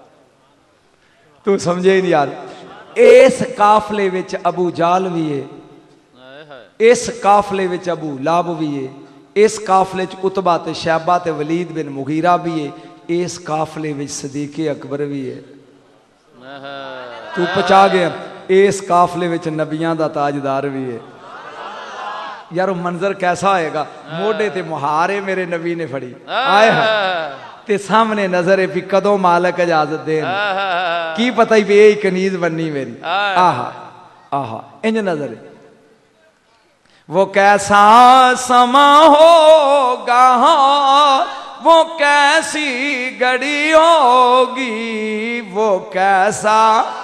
تو سمجھے نہیں یار اس قافلے وچ ابو جال بھی ہے اس قافلے وچ ابو لاب بھی ہے اس قافلے وچ عتبہ تے شیبہ تے ولید بن مغیرہ بھی ہے اس قافلے وچ صدیق اکبر بھی ہے تو پچا گیا اس قافلے وچ نبیاں دا تاجدار بھی ہے یار وہ منظر کیسا آئے گا موڈے تے مہارے میرے نبی نے پھڑی آئے تے سامنے نظر ہے بھی کدوں مالک اجازت دے کی پتہ ہی بھی یہی کنیز بننی میری آہا آہا انج نظر ہے وہ کیسا سما ہوگا وہ کیسی گھڑی ہوگی وہ کیسا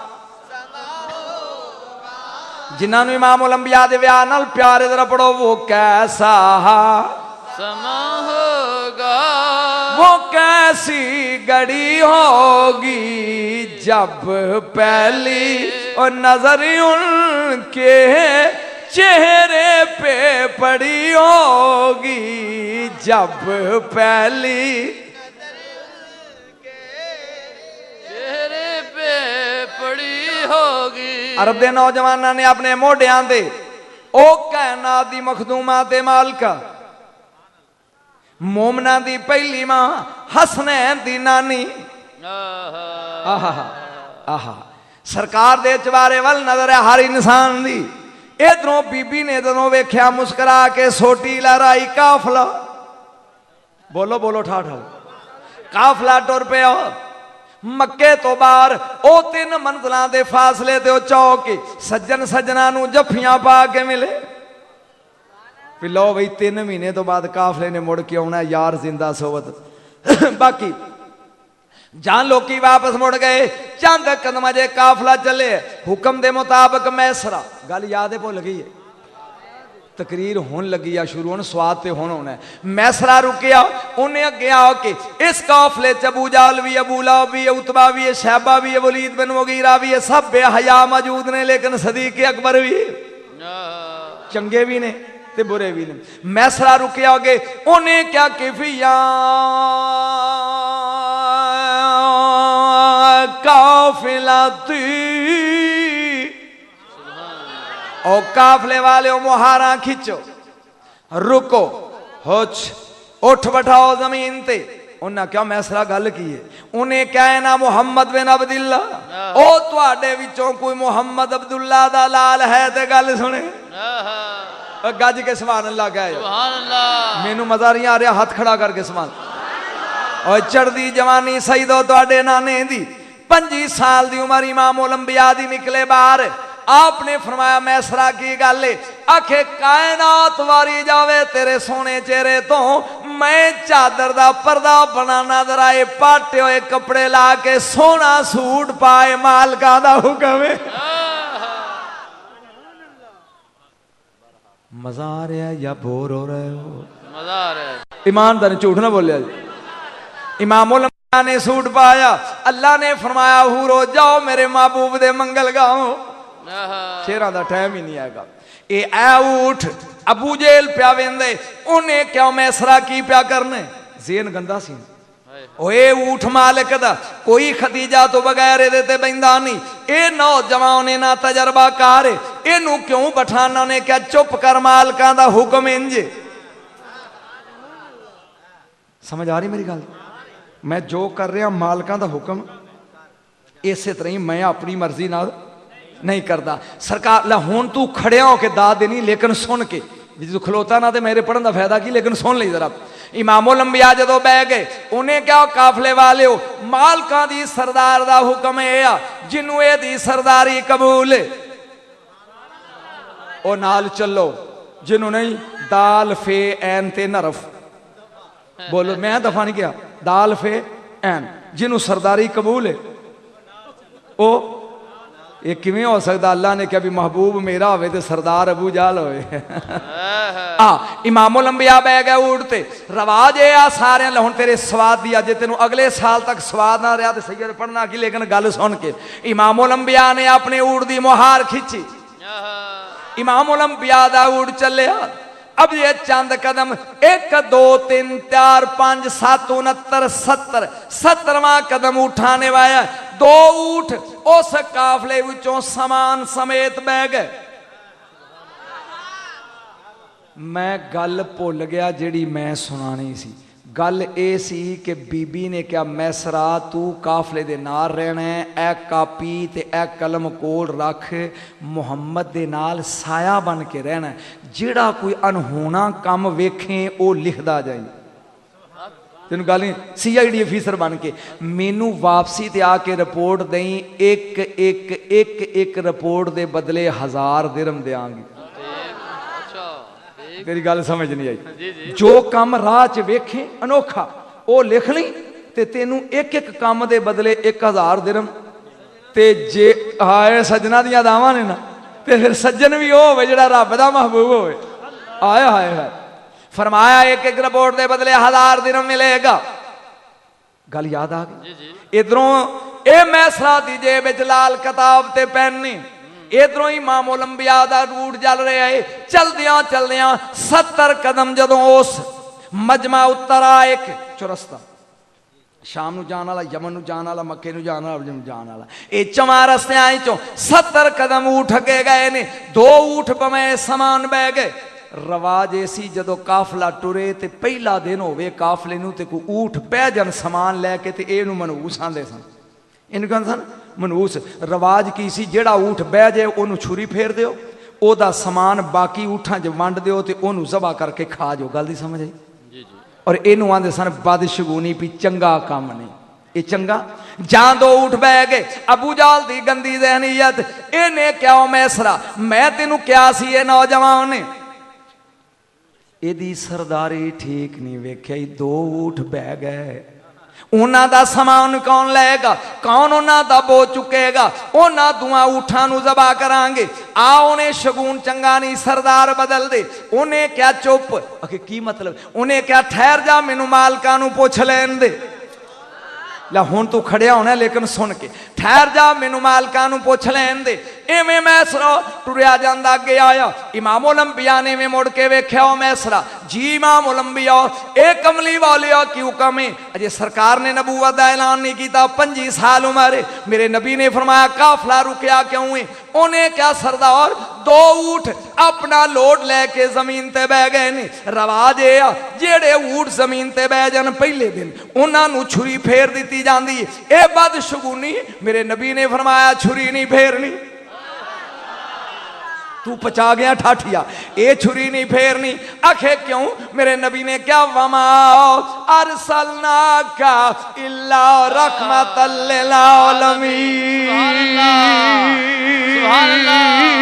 جنہاں نو امام الانبیاء دے ویاہ نال پیارے ذرا پڑھو وہ کیسا سما ہوگا وہ کیسی گھڑی ہوگی جب پہلی اور نظر ان کے چہرے پہ پڑی ہوگی جب پہلی چہرے پہ پڑی ہوگی عرب دے نوجوانہ نے اپنے موڈیاں دے او کائنات دی مخدومہ تے مالکہ مومنہ دی پہلی ماں حسنین دی نانی آہا سرکار دے چوارے ول نظر ہے ہر انسان دی ادھروں بی بی نے دنوں ویکھیا مسکرا کے سوٹی لہرائی قافلہ بولو بولو ٹھا ٹھا قافلہ ٹر پہ ہو مکے تو باہر او 3 منزلاں دے فاصلے تے او چوک سجن سجنا نو جفیاں پا کے ملے پھر لو بھئی 3 مہینے تو بعد قافلے نے مڑ کے ہونا ہے یار زندہ صحبت باقی جان لوکی واپس مڑ گئے چند قدم جے قافلہ چلے حکم دے مطابق میسرا گل یاد ہے بھول گئی ہے تقریر ہون لگی یا شروع ہون سواد تے ہونا ہے میسرا رکیا انہیں اگے آؤ کہ اس قافلے چ ابو جال بھی ابو لہب بھی عتبہ بھی شیبہ بھی ولید بن مغیرہ بھی سب بے حیا موجود نے لیکن صدیق اکبر بھی چنگے بھی نے تے برے بھی نے میسرا رکیا گے انہیں کیا کیفیا قافلہ او قافلے والے مہاراں کھچو رکو ہوچ اٹھ بٹھاؤ زمین تے انہاں کیا میسرا گل کی ہے انہیں کہنا محمد بن عبداللہ او تواڈے وچوں کوئی محمد عبداللہ دا لال ہے تے گل سنے گج کے سبحان اللہ کہے سبحان اللہ مینوں مزہ نہیں آ رہا ہاتھ کھڑا کر کے سبحان اور چڑھدی جوانی سیدو تواڈے نانے دی 25 سال دی عمر امام الانبیاء دی نکلے باہر آپ نے فرمایا میسرا کی گل ہے آکھے کائنات واری جاوے تیرے سونے چہرے تو میں چادر دا پردہ بنانا درائے پاٹے ہوئے کپڑے لا کے سونا سوٹ پائے مالکا دا حکم ہے مزہ آ رہا ہے یا بور ہو رہے ہو مزہ آ رہا ہے ایمان دا نے جھوٹ نہ بولیا جی امام الانبیاء نے سوٹ پایا اللہ نے فرمایا حورو جاؤ میرے محبوب دے منگل گاؤں شیران دا ٹائم ہی نہیں آئے گا اے اٹھ ابو جیل پیا ویندے انہیں کیا میسرا کی پیا کرنے ذہن گندا سی اوے اونٹ مالک دا کوئی ختیجہ تو بغیر دے تے بیندا نہیں اے نوجوان نے نہ تجربہ کار اینو کیوں بٹھانا نے کیا چپ کر مالکاں دا حکم انج سمجھ آ رہی میری گل میں جو کر رہا مالکاں دا حکم اسی طرح ہی میں اپنی مرضی نال نہیں کردا سرکار لا ہن تو کھڑیا ہو کے داد دینی لیکن سن کے جی کھلوتا نہ تے میرے پڑھن دا فائدہ کی لیکن سن لئی ذرا امام الانبیاء جدو بہ گئے انہیں کیا قافلے والے ہو مالکاں دی سردار دا حکم ہے جنوں اے دی سرداری قبول او نال چلو جنوں نہیں دال فے این تے نرف بولو میں دفعہ نہیں کیا دال فے این جنوں سرداری قبول ہے او یہ کیویں ہو سکتا اللہ نے کیا بھی محبوب میرا ہوئے تے سردار ابو جال ہوئے امام الانبیاء بہ گئے اڑتے رواج ہے سارے لہن تیرے سواد دیا جے تینوں اگلے سال تک سواد نہ رہا تے سید پڑھنا کی لیکن گل سن کے امام الانبیاء نے اپنے اڑ دی مہار کھچی امام الانبیاء دا اڑ چلے اب یہ چند قدم 1 2 3 4 5 7 69 70 70واں قدم اٹھانے وایا 2 اونٹ اس قافلے وچوں سامان سمیت بہ گئے میں گل بھول گیا جیڑی میں سنانی سی گل اے سی کہ بی بی نے کیا میسرا تو قافلے دے نال رہنا ہے اے کاپی تے اے قلم کول رکھ محمد دے نال سایہ بن کے رہنا ہے جیڑا کوئی انہونا کام ویکھیں او لکھدا جائیں تینوں گل نہیں سی آئی ڈی افیسر بن کے مینوں واپسی تے آ کے رپورٹ دیں ایک رپورٹ دے بدلے 1000 درہم دیاں گی تیری گل سمجھ نہیں آئی جو کام راہ چ ویکھیں انوکھا او لکھ لیں تے تینوں ایک کام دے بدلے 1000 درہم تے جے ہائے سجنا دیاں داواں نے نا تے پھر سجن بھی ہوے جڑا رب دا محبوب ہوے آئے ہائے ہائے فرمایا ایک رپورٹ دے بدلے 1000 درہم ملے گا گل یاد آ گئی ادھروں اے میسرا دی جیب وچ لال کتاب تے پین نہیں ادھروں امام الانبیاء دا روٹ چل رہا ہے چلدیاں 70 قدم جدوں اس مجمع اترا ایک چرستہ شام نو جان والا یمن نو جان والا مکے نو جان والا جان والا اے چواں رستیاں چوں 70 قدم اٹھ کے گئے نے 2 اونٹ پویں سامان بہ گئے رواج ایسی جدو قافلہ ٹرے تے پہلا دن ہوئے قافلے نو تے کوئی اونٹ پہ جن سامان لے کے تے اے نو منوس آندے سن ان کہن سن منوس رواج کی سی جیڑا اونٹ بہ جائے اونوں چھری پھیر دیو او دا سامان باقی اونٹاں جو ونڈ دیو تے اونوں ذبح کر کے کھا جو گل دی سمجھ آئی اور اینو آندے سن بدشگونی پی چنگا کام نہیں اے چنگا جان 2 اونٹ بہ گئے ابو جال دی گندی ذہنیت اینے کیا میسرا میں تینوں کیا سی اے نوجوان نے اے دی سرداری ٹھیک نہیں ویکھیا 2 اونٹ بہ گئے انہاں دا سامان کون لے گا کون انہاں دا بو چکے گا انہاں دوہاں اونٹاں نو ذبح کرانگے انہیں شگون چنگا نہیں سردار بدل دے انہیں کیا چپ کی مطلب انہیں کیا ٹھہر جا مینوں مالکاں نو پوچھ لین دے لا ہون تو کھڑیا ہونا ہے لیکن سن کے ٹھہر جا مینوں مالکاں نو پوچھ لین دے ایویں میسرا ٹریا جاندا اگے آیا امام الانبیاء نے مڑ کے ویکھیا او میسرا جی امام الانبیاء اے کملی والیا کی حکم ہے اجے سرکار نے نبوت دا اعلان نہیں کیتا 25 سال عمر میرے نبی نے فرمایا قافلہ رکیا کیوں ہے انہیں کیا سردار 2 اونٹ اپنا لوڈ لے کے زمین تے بہ گئے نے رواج ہے جیڑے اونٹ زمین تے بہ جان پہلے دن انہاں نو چھری پھیر دتی جاندی اے بدشگونی میرے نبی نے فرمایا چھری نہیں پھیرنی تو پچا گیا ٹھاٹھیا اے چھری نہیں پھیرنی آخے کیوں میرے نبی نے کیا وما ارسلناک الا رحمت للعالمین سبحان اللہ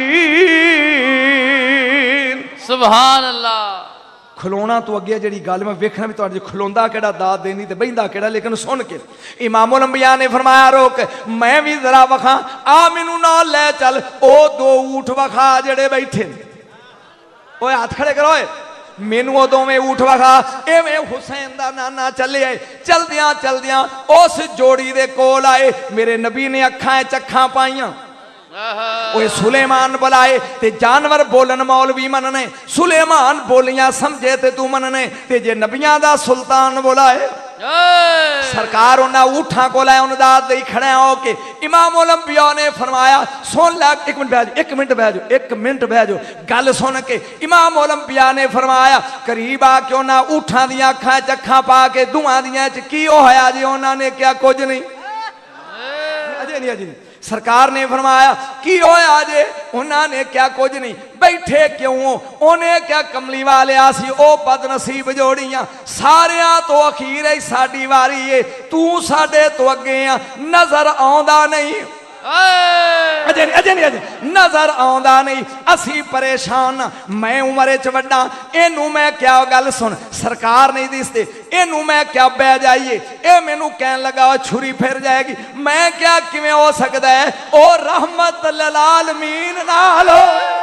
سبحان اللہ کھلونا تو اگیا جڑی گل میں ویکھنا بھی تواڈے کھلوندا کیڑا داد دینی تے بہندا کیڑا لیکن سن کے امام الانبیاء نے فرمایا روک میں بھی ذرا وکھاں آ مینوں نال لے چل او 2 اونٹ وکھا جڑے بیٹھے اوے ہاتھ کھڑے کرو اے مینوں او دوویں اونٹ وکھا ایویں حسین دا نانا چلے آئے چلدیاں اس جوڑی دے کول آئے میرے نبی نے اکھاں چکھاں پائیاں وہ سلیمان بلائے تے جانور بولن مولوی مننے سلیمان بولیاں سمجھے تے تو مننے تے جے نبیاں دا سلطان بلائے سرکار انہاں اٹھاں کو لائے انہاں دا دے کھڑے ہو کے امام الانبیاء نے فرمایا سن لے ایک منٹ بہ جو گل سن کے امام الانبیاء نے فرمایا قریب آ کے انہاں اٹھاں دیاں اکھاں چکھاں پا کے دعاں دیاں چ کی ہویا جی انہاں نے کیا کچھ نہیں اجے نہیں سرکار نے فرمایا کی ہویا جے انہاں نے کیا کچھ نہیں بیٹھے کیوں انہیں کیا کملی والے آسی او بد نصیب جوڑیاں ساریاں تو اخیر ہے ساڑی واری ہے تو ساڑے تو اگے ہیں نظر آندہ نہیں اجے نظر آندہ نہیں اسی پریشان میں عمرے چوڑا اینو میں کیا گل سن سرکار نہیں دیستے اینو میں کیا بہ جائیے اے میں نو کہن لگا چھری پھر جائے گی میں کیا کیویں ہو سکتا ہے او رحمت للعالمین نالو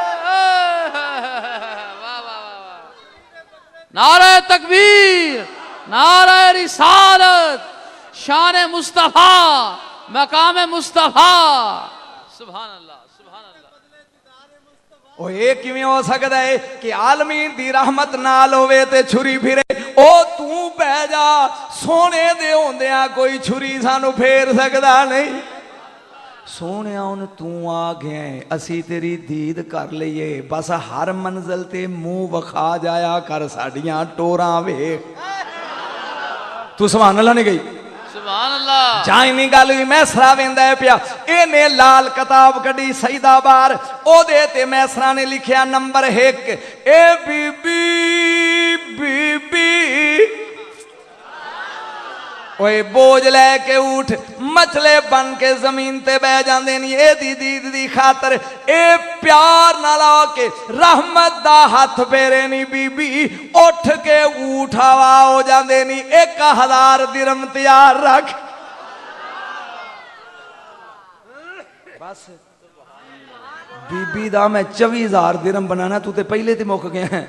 نعرہ تکبیر نعرہ رسالت شان مصطفیٰ مقام مصطفیٰ سبحان اللہ سبحان اللہ او ایک کیویں ہو سکتا ہے کہ عالمین دی رحمت نال ہوئے تے چھری پھرے او تو بہ جا سونے دے ہوندیاں کوئی چھری سانو پھیر سکدا نہیں سونے آن تو آ گئے اسی تیری دید کر لئیے بس ہر منزل تے منہ وکھا جایا کر ساڑیاں ٹوراں وے تو سبحان اللہ نہیں گئی سبحان اللہ جائیں نہیں گل ہوئی میسرا ویندہ ہے پیا اینے لال کتاب کڑی سیدہ بار او دیتے میسرا نے لکھیا نمبر 1 اے بی بی اوے بوجھ لے کے اٹھ مچلے بن کے زمین تے بہ جاندے نہیں اے دی دید دی خاطر اے پیار نہ لا کے رحمت دا ہاتھ پیرے نہیں بی بی اٹھ کے اٹھاوا ہو جاندے نہیں 1000 درم تیار رکھ بس بی بی دا میں 24,000 درم بنانا تو تے پہلے تے موک گئے ہیں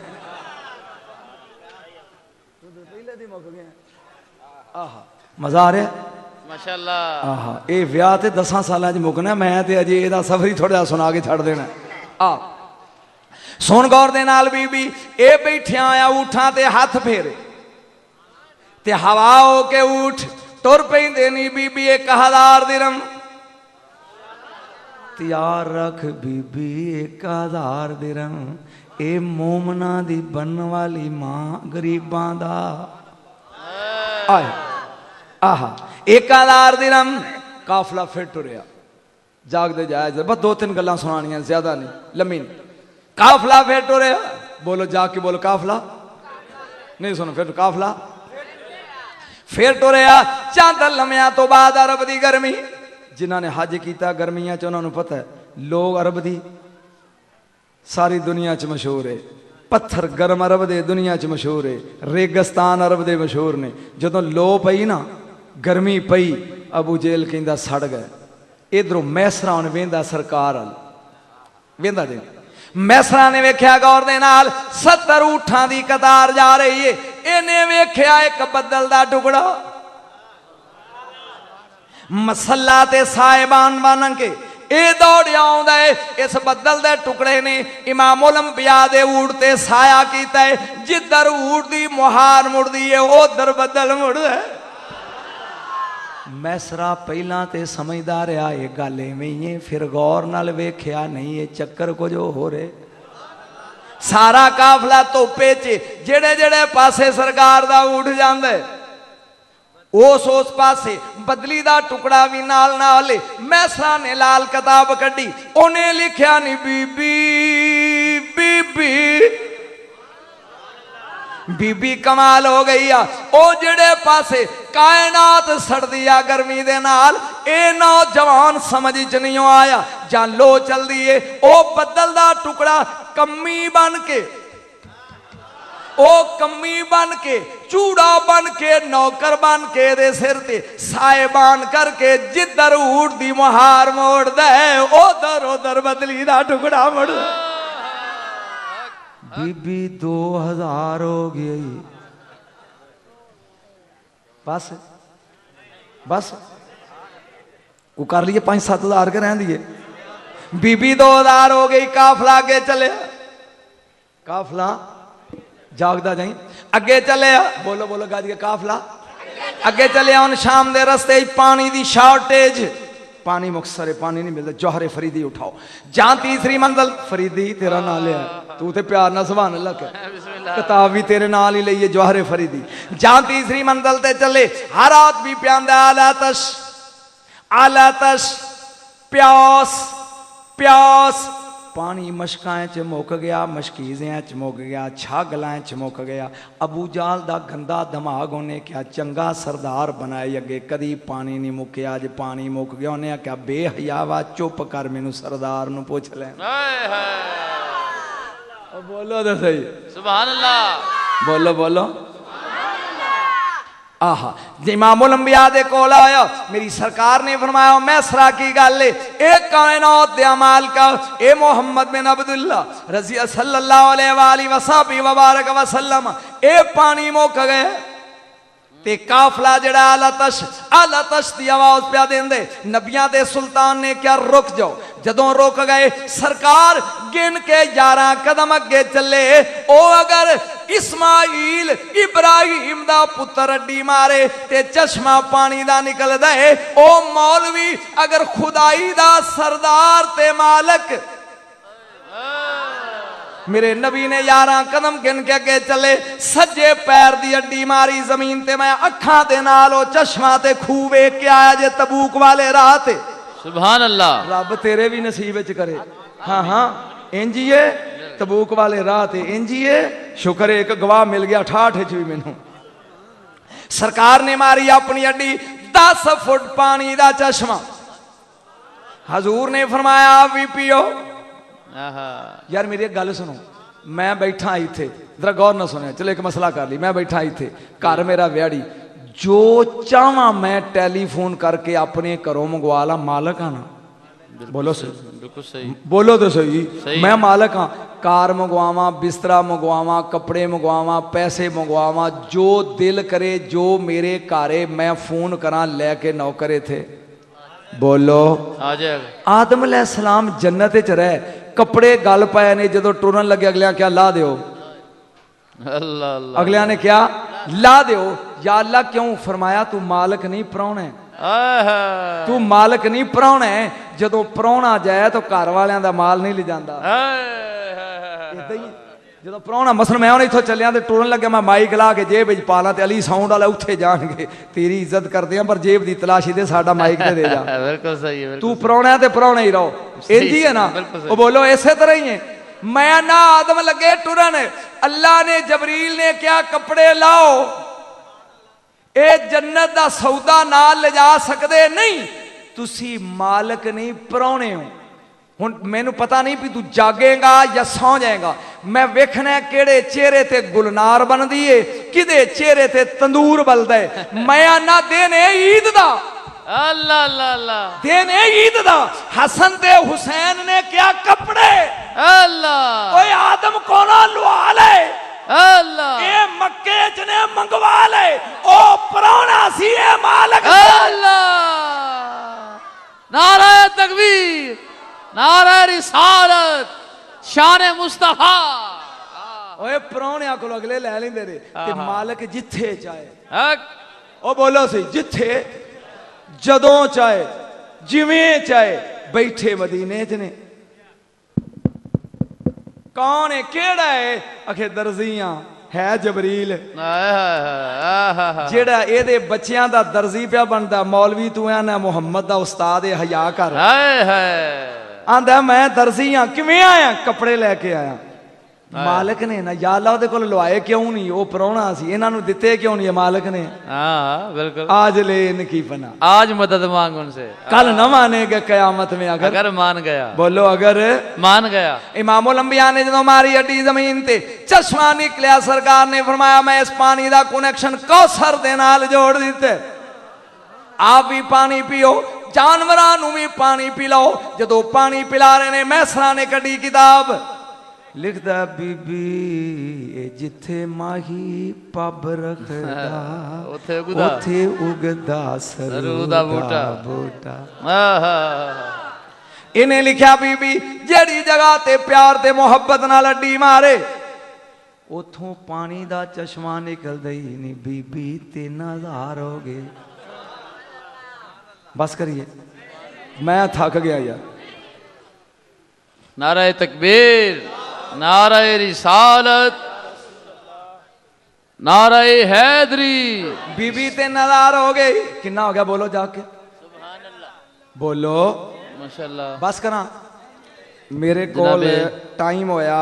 آہا مزہ آ رہا ہے ماشاءاللہ آہا اے ویاہ تے 10 سالہ جی مکنا میں تے اجے اے دا سفری تھوڑا سنا کے چھڑ دینا سون گور دے نال بی بی اے بیٹھیاں آیا اٹھاں تے ہاتھ پھیرے تے ہوا ہو کے اٹھ ٹر پہیں دینی بی بی 1000 درم تیار رکھ بی بی 1000 درم اے مومنہ دی بن والی ماں غریباں دا آئے آہا 1000 درم قافلہ پھر ٹریا جاگ دے جائے بس 2-3 گلاں سنانیاں زیادہ نہیں لمین قافلہ پھر ٹریا بولو جاگ کے بولو قافلہ نہیں سنو پھر قافلہ پھر ٹریا چاند لمحیاں تو بعد عرب دی گرمی جنہاں نے حج کیتا گرمیاں چ انہوں نے پتہ ہے لوگ عرب دی ساری دنیا چ مشہور ہے پتھر گرم عرب دے دنیا چ مشہور ہے ریگستان عرب دے مشہور نے جدوں لو پئی نا گرمی پئی ابو جیل کہندا سڑ گئے ادھروں میسرا نے ویندا سرکار ال ویندا دے میسرا نے ویکھیا غور دے نال 70 اٹھاں دی قطار جا رہی ہے اینے ویکھیا ایک بدل دا ٹکڑا مسلح تے صاحبان بن کے اے دوڑیا ہوندا ہے اس بدل دے ٹکڑے نے امام الانبیاء دے اونٹ تے سایہ کیتا ہے جدھر اونٹ دی مہار مڑ دی ہے ادھر بدل مڑ ہے میسرا پہلا تے سمجھدار رہا یہ گل ایویں پھر غور نال ویکھیا نہیں یہ چکر کو جو ہو رہے سارا قافلہ توپے چ جڑے جڑے پاسے سرکار دا اٹھ جاندا ہے اس پاسے بدلی دا ٹکڑا بھی نال میسرا نے لال کتاب کڈی انہیں لکھیا نہیں بی بی کمال ہو گئی او جڑے پاسے کائنات سڑ دیا گرمی دے نال اے نوجوان سمجھ چ نہیں آیا جان لو چل دیئے او بدل دا ٹکڑا کمی بن کے او کمی بن کے چوڑا بن کے نوکر بن کے دے سر تے سائبان کر کے جدھر اونٹ دی مہار موڑ دے ادھر بدلی دا ٹکڑا مڑ بی بی 2000 ہو گئی بس وہ کر لیے 5-7 ہزار کے رہن دیئے बीबी 2000 हो गई, काफला अगे चले, काफला जागदा जाई अगे चले, बोलो बोलो गज के काफला अगे चले। हुन शाम दे रस्ते पानी दी शॉर्टेज, पानी मुक्तसर पानी नहीं मिलता, जौहरे फरीदी उठाओ। जहां तीसरी मंजिल, फरीदी तेरा नाम लिया, तू ते प्यार ना सुभान अल्लाह कह, किताब भी तेरे नाल ही लईए जौहरे फरीदी। जहां तीसरी मंजिल ते चले, हर रात भी प्यांदा आलातश प्यास प्यास, पानी मशकां च मुक गया, मशकीज़ियां च मुक गया, छागलां च मुक गया। अबू जाल दा गंदा दिमाग, उन्हें क्या चंगा सरदार बनाए अगे कदी पानी नहीं मुक्या, अज पानी मुक गया। उन्हें क्या बेहयावा चुप कर, मैनू सरदार नू पुछ ले। बोलो तो सही सुभान अल्लाह, बोलो बोलो। आहा इमामुल अंबिया दे कोल आया, मेरी सरकार ने फरमाया मैसरा की गल है, एक कायनात दे अमाल का ए मोहम्मद बिन अब्दुल्ला रज़ी सल्लल्लाहु अलैहि वसल्लम, ए पानी मुक गए ते काफला जड़ा आलातश दी आवाज पिया देंदे। नबियां दे सुल्तान ने क्या रुक जाओ, जदों रुक गए सरकार गिन के 11 कदम अगे चले। ओ अगर इस्माइल इब्राहिम दा पुत्र अड्डी मारे ते चश्मा पानी दा निकल दे, ओ मौलवी अगर खुदाई दा सरदार ते मालक, मेरे नबी ने 11 कदम गिन के अगे चले, सज्जे पैर दी अड्डी मारी जमीन ते, मैं अखां दे नाल ओ चश्मा ते खूह वेख के आया जे तबूक वाले राह ते। सुभान अल्लाह, रब तेरे भी नसीब विच करे। हाँ हाँ इंजिए तबूक वाले राह ते इंजिए, शुक्र है एक गवाह मिल गया 68 च भी मैनू। सरकार ने मारी अपनी अड्डी, 10 फुट पानी दा चश्मा। हजूर ने फरमाया भी पियो। यार मेरी एक गल सुनो, मैं बैठा इत्थे, जरा गौर ना सुने, चलो एक मसला कर ली। मैं बैठा इत्थे, घर मेरा व्याड़ी, जो चाहवा मैं टेलीफोन करके अपने घरों मंगवा ला, मालक हाँ ना? बोलो सही, बिल्कुल सही, बोलो तो सही। मैं मालक हाँ, कार मंगवावा, बिस्तरा मंगवावा, कपड़े मंगवावा, पैसे मंगवावा, जो दिल करे, जो मेरे घरे मैं फोन करा लैके नौकरे थे। बोलो आ जाएगा। आदम अलैहिस्सलाम जन्नत च रहे, कपड़े गल पाए ने, जदों टुरन लगे अगलियां क्या ला दियो, अल्लाह अल्लाह, अगलियां ने क्या ला दियो। या अल्लाह क्यों? फरमाया तू मालक नहीं प्राहुणा है, तू मालक नहीं प्राहुणा है। जदों प्राहुणा जाए तो घर वालियां दा माल नहीं ले जांदा। इदां ही जदों प्राहुणा, मसलन मैं हुण इत्थों चलिया ते टुरन लगे, मैं माइक ला के जेब विच पा ला ते अली साउंड वाला उत्थे जाणगे, तेरी इज्जत करदे आ पर जेब दी तलाशी दे, साडा माइक ते दे जा। बिल्कुल सही है, तू प्राहुणा है ते प्राहुणा ही रहो, इंज ही है ना? ओ बोलो इसे तरह ही है। मैं ना आदम लगे टुरन, अल्लाह ने जबरील ने क्या कपड़े लाओ, ए जन्नत दा सौदा नाल ले जा सकदे नहीं, तुसी मालक नहीं प्राहुणे हो। हुण मैनू पता नहीं भी तू जागेगा या सौ जाएगा, मैं वेखना है केड़े चेहरे ते गुलनार बनदी है, किदे चेहरे ते तंदूर बलदा है। मैं ना देने ईद दा, अल्लाह अल्लाह अल्लाह, देने ईद दा। हसन ते हुसैन ने क्या कपड़े, अल्लाह, ओए आदम को ना लुआ ले, अल्लाह, ए मक्के च ने मंगवा ले, ओ प्राहुणा सी ए मालक, अल्लाह। नारा तकबीर, नारा रिसालत, शान मुस्तफा। ओए प्राहुणिया को अगले ले लेंदे रे ते मालक जिथे चाहे, ओ बोलो सही, जिथे जदों चाहे जिवें चाहे बैठे मदीने च ने। कौन है, केड़ा है? आखे दर्जियां है जबरील, जेड़ा एदे बच्चियां दा दर्जी पिया बनदा। मौलवी तू है ना मुहम्मद दा उस्ताद है, हया कर। आंदा मैं दर्जी हाँ, किवें आया? कपड़े लेके आया। मालिक ने ना या अल्लाह दे कोल लवाए क्यों नहीं, वो प्राहुणा सी, इन्हां नूं दिते क्यों नहीं मालिक ने? हाँ बिल्कुल। आज ले इनकी पना, आज मदद मांग उनसे, कल न मानेगा कयामत में अगर मान गया। बोलो अगर मान गया। इमामुल अंबिया ने जदों मारी अड्डी जमीन ते चश्मा निकलिया, सरकार ने फरमाया मैं इस पानी दा कनेक्शन कौसर दे नाल जोड़ दिते, आप भी पानी पियो, जानवरां नूं भी पानी पिलाओ। जदों पानी पिला रहे ने, मैसरा ने कड़ी किताब लिखदा, बीबी जिथे माही पब रखदा उथे उगदा सरू दा बूटा। انہیں لکھیا بی بی جیڑی جگہ تے پیار تے محبت نال اڈی مارے اتھوں پانی دا چشمہ نکل دئی نہیں بی بی 3000 ہو گئے. بس کریے میں تھک گیا یار. نعرہ تکبیر، نعرہ رسالت، نعرہ حیدری. بی بی 3000 ہو گئی. کنا ہو گیا بولو جا کے بولو ماشاءاللہ. بس کرا. میرے کول ٹائم ہویا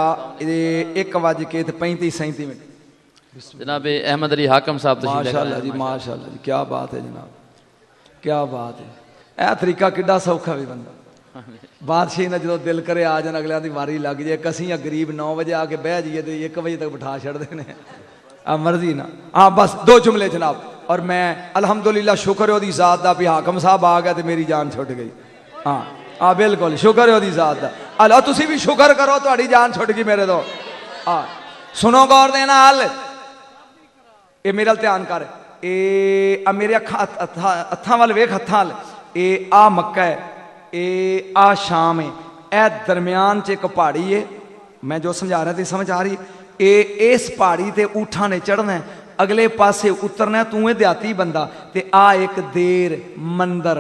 1:35 منٹ. جناب احمد علی حاکم صاحب تشریف لے ماشاءاللہ جی ماشاءاللہ جی کیا بات ہے جناب کیا بات ہے. اے طریقہ کڈا سوکھا بھی بندہ. بادشاہ نے جدو دل کرے آ جان اگلے دی واری لگ جائے. کسی غریب 9 بجے آ کے بہ جائیے تو 1 بجے تک بٹھا چھڑ دینے مرضی نا. ہاں بس 2 جملے جناب. اور میں الحمدللہ شکر ہے وہ ذات دا بھی حاکم صاحب آ گیا تو میری جان چھٹ گئی. ہاں ہاں بالکل شکر ہے وہ ذات دا. اللہ تسی بھی شکر کرو تہاڈی جان چھٹ گئی میرے تو. ہاں سنو غور دینا حال اے میرا دھیان کر. اے میرے ہتھاں وال ویکھ ہتھاں وال. اے آ مکہ ہے اے آ شام ہے. اے درمیان چ ایک پہاڑی ہے. میں جو سمجھا رہا تھی سمجھ آ رہی. اے اس پہاڑی تے اونٹاں نے چڑھنا ہے اگلے پاسے اترنا ہے. تو دیہاتی بندہ تے آ ایک دیر مندر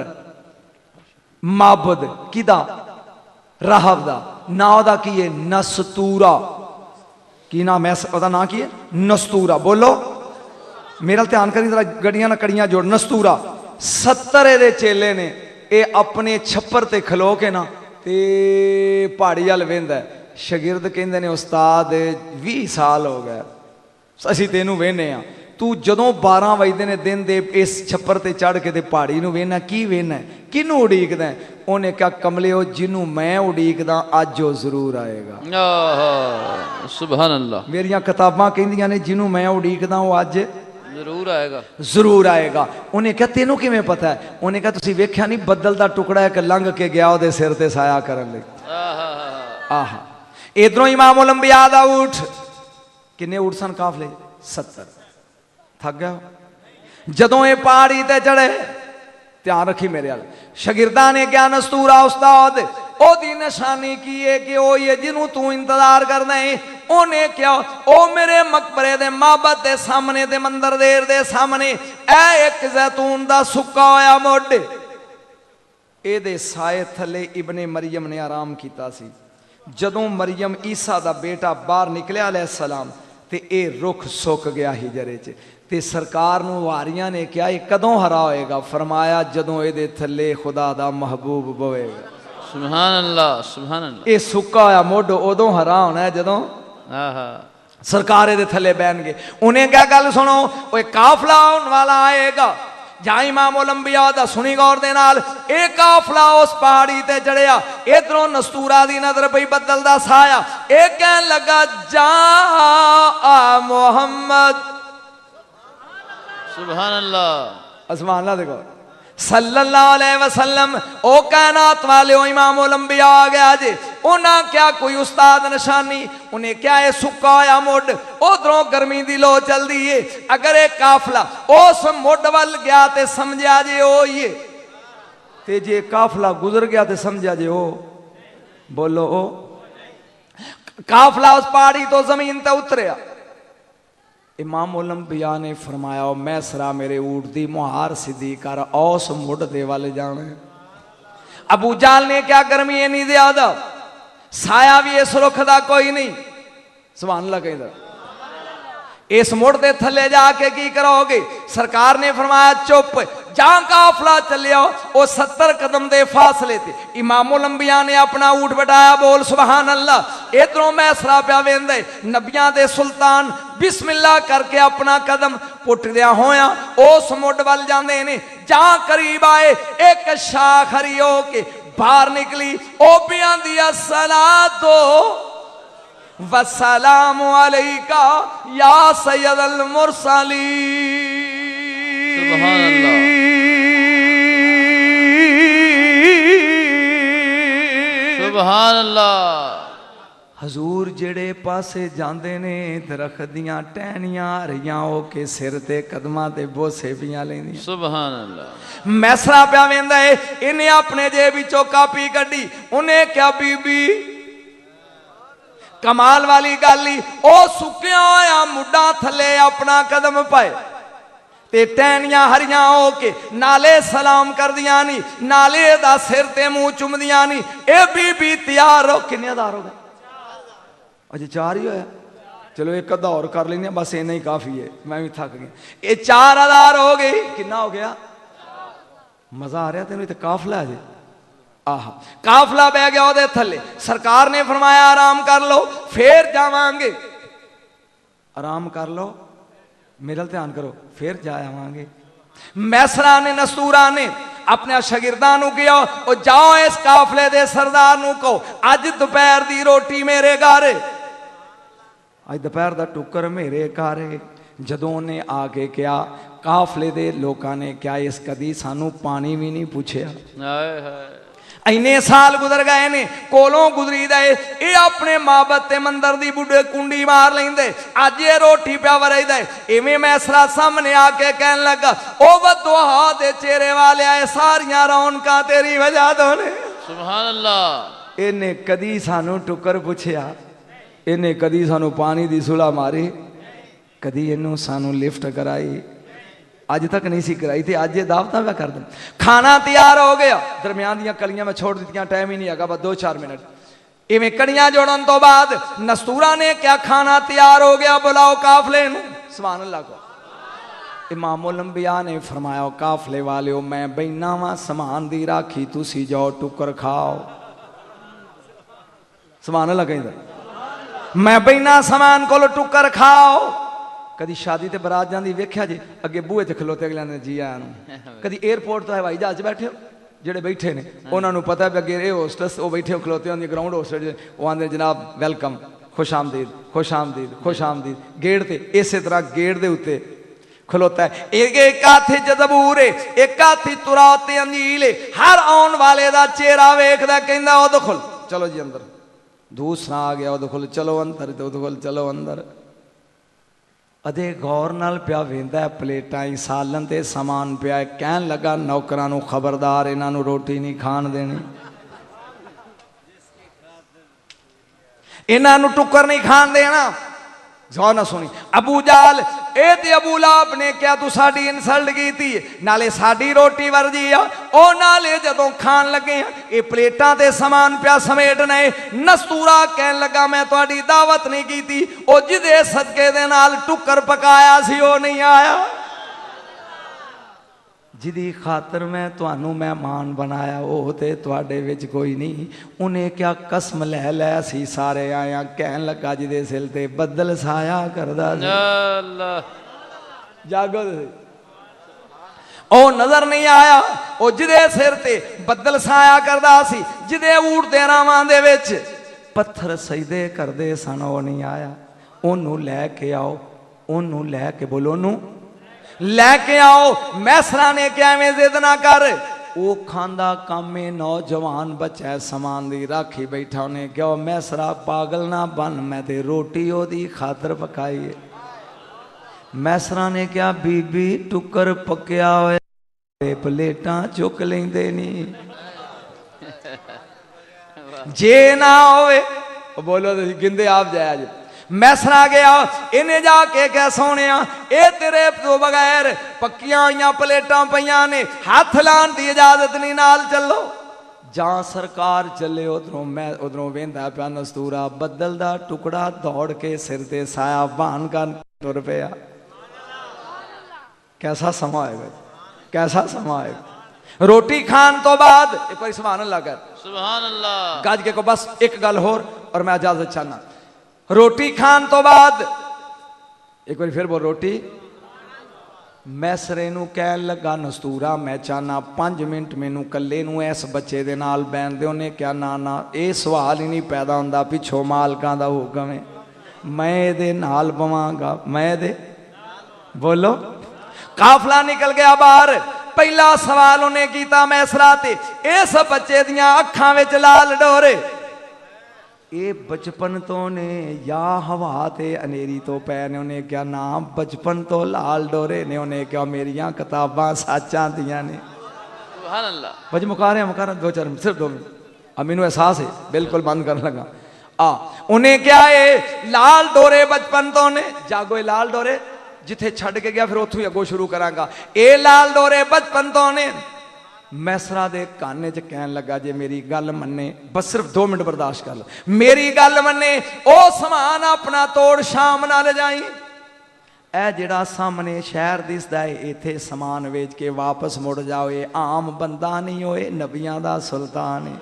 معبد کدا راہب دا نا دا کی ہے نستورا. کی نام ہے دا نا کی ہے نستورا. بولو میرا دھیان کری ذرا گڑیاں نہ کڑیاں جوڑ. نستورا 70 دے چیلے نے. اے اپنے چھپر تے کھلو کے نا تے پہاڑی وال ویندا ہے. شاگرد کہندے نے استاد 20 سال ہو گئے اسی تینوں وینے ہاں. تو جدوں 12 وجدے نے دن دے اس چھپر تے چڑھ کے تے پہاڑی نو وینا کی وینا ہے کنوں اڈیکدا ہے. اونے کہا کملیو جنوں میں اڈیکدا اج او ضرور آئے گا. سبحان اللہ. میریاں کتاباں کہندیاں نے جنوں میں اڈیکدا او اج ضرور آئے گا ضرور آئے گا. انہیں کہا تینوں کیویں پتہ ہے. انہیں کہا تسی ویکھیا نہیں بدل دا ٹکڑا ہے کہ لنگ کے گیا او دے سر تے سایہ کرن لئی. آہا ادھروں امام الانبیاء دا اونٹ کنے اونٹ سن قافلے 70. تھک گیا جدوں اے پہاڑی تے چڑھے. دھیان رکھی میرے وال. شاگرداں نے کیا نستورا استاد او دی نشانی کی ہے کہ او یہ جنوں تو انتظار کرنا ہے. اونے کیا او میرے مقبرے دے معبد دے سامنے دے مندر دیر دے سامنے اے ایک زیتون دا سکا ہویا مڈ. اے دے سائے تھلے ابن مریم نے آرام کیتا سی. جدوں مریم عیسیٰ دا بیٹا باہر نکلیا علیہ السلام تے اے رخ سک گیا ہجرے چ. تے سرکار نو واریاں نے کیا یہ کدوں ہرا ہوئے گا. فرمایا جدوں اے دے تھلے خدا دا محبوب بوئے گا. سبحان اللہ سبحان اللہ. اے سکا ہویا مڈ ادوں ہرا ہونا ہے جدوں سرکار دے تھلے بہن گے. انہیں کیا گل سنو وہ قافلہ آن والا آئے گا. جہاں امام الانبیاء دا سنی غور دے نال اے قافلہ اس پہاڑی تے چڑھیا. ادھروں نستورا دی نظر پئی بدل دا سایہ. اے کہن لگا جا محمد سبحان اللہ سبحان اللہ. دیکھو صلی اللہ علیہ وسلم او کائنات والے او امام الانبیاء آ گیا جی. انہاں کیا کوئی استاد نشانی. انہیں کیا ہے سکا یا مڈ ادھروں گرمی دی لو چل دی ہے. اگر ایک قافلہ اس مڈ وال گیا تے سمجھا جے او یہ تے جے قافلہ گزر گیا تے سمجھا جے او بولو او قافلہ اس پہاڑی تو زمین تے اتریا. امام الانبیاء نے فرمایا میں سرا میرے اونٹ دی مہار سیدھی کر اوس مڈ دے والے جانے. ابو جال نے کیا گرمی ہے نہیں زیادہ سایہ بھی اس رخ دا کوئی نہیں. سبحان اللہ کہیں دا اس مڑ دے تھلے جا کے کی کرو گے. سرکار نے فرمایا چپ جہاں قافلہ چلیا وہ 70 قدم دے فاصلے تھے. امام الانبیاء نے اپنا اونٹ بٹایا بول سبحان اللہ. ادھروں میں سرا پیا ویندے نبیاں دے سلطان بسم اللہ کر کے اپنا قدم پٹ دیا ہویا اس مڈ وال جاندے نے. جہاں قریب آئے ایک شاخ ہری ہو کے باہر نکلی او بیان دیا الصلاۃ والسلام علیکہ یا سید المرسلین. سبحان اللہ سبحان اللہ. حضور جڑے پاسے جاندے نے درخت دیاں ٹہنیاں ہریاں ہو کے سر تے قدماں تے بوسے پیاں لیندیاں. سبحان اللہ. میسرا پیا ویندا ہے انہیں اپنے جیب وچوں کاپی کڈی. انہیں کیا بی بی کمال والی گل ہی او سکیا ہویا مڈا تھلے اپنا قدم پائے تے ٹہنیاں ہریاں ہو کے نالے سلام کر دیاں نی نالے دا سر تے منہ چم دیاں نی. اے بی بی تیار ہو. کنے ادار ہو گئے؟ اجے 4 ہی ہویا. چلو ایک ادھا اور کر لینے بس اینا ہی کافی ہے میں بھی تھک گیا. یہ 4 ادار ہو گئی. کنا ہو گیا؟ مزہ آ رہا تینوں تے قافلہ ہے جی. آہا قافلہ بہ گیا دے تھلے. سرکار نے فرمایا آرام کر لو پھر جاواں گے. آرام کر لو میرا دھیان کرو پھر جاواں گے. میسرا نے نستورا نے اپنے شاگرداں نو کیا او جاؤ اس قافلے دے سردار نو کہو اج دوپہر دی روٹی میرے گھر اج دوپہر دا ٹکر میرے گھر. جدوں نے آ کے کیا قافلے دے لوکاں نے کیا اس کدی سانو پانی بھی نہیں پوچھیا. ہائے ہائے اینے سال گزر گئے نے کولوں گزری دے اے اپنے مابت تے مندر دی بڈے کنڈی مار لیندے. اج یہ روٹی پیا ورائی دے. ایویں میسرا سامنے آ کے کہن لگا او بدوہا دے چہرے والے آئے ساریاں رونقاں تیری وجہ تو نے. سبحان اللہ. اینے کدی سانو ٹکر پوچھیا اینے کدی سانو پانی دی سلا ماری کدی اینو سانو لفٹ کرائی آج تک نہیں سی کرائی تھی. آج یہ دعوتاں میں کر دیں. کھانا تیار ہو گیا درمیان دیاں کلیاں میں چھوڑ دیتیاں ٹائم ہی نہیں آگا بس 2-4 منٹ. ایویں کڑیاں جوڑن تو بعد نستورا نے کیا کھانا تیار ہو گیا بلاؤ قافلے نو. سبحان اللہ کو. امام الانبیاء نے فرمایا قافلے والیو میں بینا وا سامان دی راکھی تسی جاؤ ٹکر کھاؤ. سبحان اللہ کہیں میں بینا سامان کو ٹکر کھاؤ. کدی شادی تے برات جاندی ویکھیا جی اگے بوئے تے کھلوتے اگلے نے جی آیا نو. کدی ایئرپورٹ تو ہوائی جہاز بیٹھے ہو جڑے بیٹھے نے انہاں نو پتہ ہے اگے اے ہوسٹس او بیٹھے ہو کھلوتے ہوندے گراؤنڈ ہوسٹس او آندے جناب ویلکم خوش آمدید خوش آمدید خوش آمدید. گیٹ تے اسی طرح گیٹ دے اوتے کھلوتا ہے. ایک ہاتھ زبور ہے ایک ہاتھ تورات تے انجیل ہے. ہر آن والے دا چہرہ ویکھدا کہندا او دخل چلو جی اندر. دوسرا آ گیا او دخل چلو اندر تے او دخل چلو اندر. ادے غور نال پیا ویندا ہے پلیٹاں سالن تے سامان پیا کہن لگا نوکراں نو خبردار انہاں نو روٹی نہیں کھان دینی انہاں نو ٹکر نہیں کھان دینا. جو نہ سنی ابو جال اے تے ابو لہب نے کیا تو ساڈی انسلٹ کیتی نالے ساڈی روٹی ورجی آ او نالے جدوں کھان لگے اے پلیٹاں تے سامان پیا سمیٹنا ہے. نستورا کہن لگا میں تہاڈی دعوت نہیں کیتی او جدے صدقے دے نال ٹکر پکایا سی او نہیں آیا. جدی خاطر میں تانوں مہمان بنایا وہ تے تواڈے وچ کوئی نہیں. انہیں کیا قسم لے لے سی سارے آیا کہن لگا جدے سل تے بدل سایا کردا سی. اللہ جاگو او نظر نہیں آیا او جدے سر تے بدل سایا کردا سی جدے اونٹ دے راواں دے وچ پتھر سجدے کردے سن او نہیں آیا. اونوں لے کے آؤ اونوں لے کے بولو نو لے کے آؤ. میسرا نے کیا میں ضد نہ کر وہ کھاندا کامے نوجوان بچہ سامان دی راکھی بیٹھا انہیں کیا میسرا پاگل نہ بن میں تے روٹی او دی خاطر پکائی ہے. میسرا نے کیا بی بی ٹکر پکیا ہوئے پلیٹاں چک لیندے نہیں جے نہ ہوئے بولو گندے آپ جائے جی. میسرا گیا انہیں جا کے کہہ سونیا اے تیرے تو بغیر پکیاں یا پلیٹاں پیاں نے ہاتھ لان دی اجازت نہیں نال چلو. جہاں سرکار چلے ادھروں ویندا پیا نستورا بدل دا ٹکڑا دوڑ کے سر تے سایہ بان کا ٹر پیا. کیسا سما ہے کیسا سما ہے. روٹی کھان تو بعد ایک بار سبحان اللہ کر سبحان اللہ. گاج کے کو بس ایک گل اور میں اجازت چاہنا. روٹی کھان تو بعد ایک بار پھر بول روٹی میسرے نو کہن لگا نستورا میں چاہنا 5 منٹ مینوں کلے نو اس بچے دے نال بین دے. انہیں کیا نانا اے سوال ہی نہیں پیدا ہوندا پچھو مالکاں دا حکم ہے میں دے نال بواں گا میں دے بولو. قافلہ نکل گیا باہر. پہلا سوال انہیں کیتا میسرا تے اس بچے دیاں اکھاں وچ لال ڈورے ਇਹ ਬਚਪਨ ਤੋਂ ਨੇ ਜਾਂ ਹਵਾ ਤੇ ਹਨੇਰੀ ਤੋਂ ਪਏ ਨੇ। ਉਹਨੇ ਕਿਹਾ ਨਾ, ਬਚਪਨ ਤੋਂ ਲਾਲ ਡੋਰੇ ਨੇ। ਉਹਨੇ ਕਿਹਾ ਮੇਰੀਆਂ ਕਿਤਾਬਾਂ ਸੱਚਾਂ ਦੀਆਂ ਨੇ। ਸੁਭਾਨ ਅੱਲਾਹ। بج مکا رہے ہیں 2-4 منٹ صرف 2 منٹ اب مینوں احساس ہے بالکل بند کرنے لگا انہیں کیا ہے لال ڈورے بچپن تو نے جاگو لال ڈورے جتھے چھڑ کے گیا پھر اتھوں ہی اگوں شروع کراں گا اے لال ڈورے بچپن تو نے میسرا دے کانے چ کہن لگا جے میری گل منے بس صرف 2 منٹ برداشت کر لو میری گل منے او سامان اپنا توڑ شام نہ لے جائیں اے جڑا سامنے شہر دسدا ہے ایتھے سامان ویچ کے واپس مڑ جاؤ اے عام بندہ نہیں ہوئے نبیاں دا سلطان ہے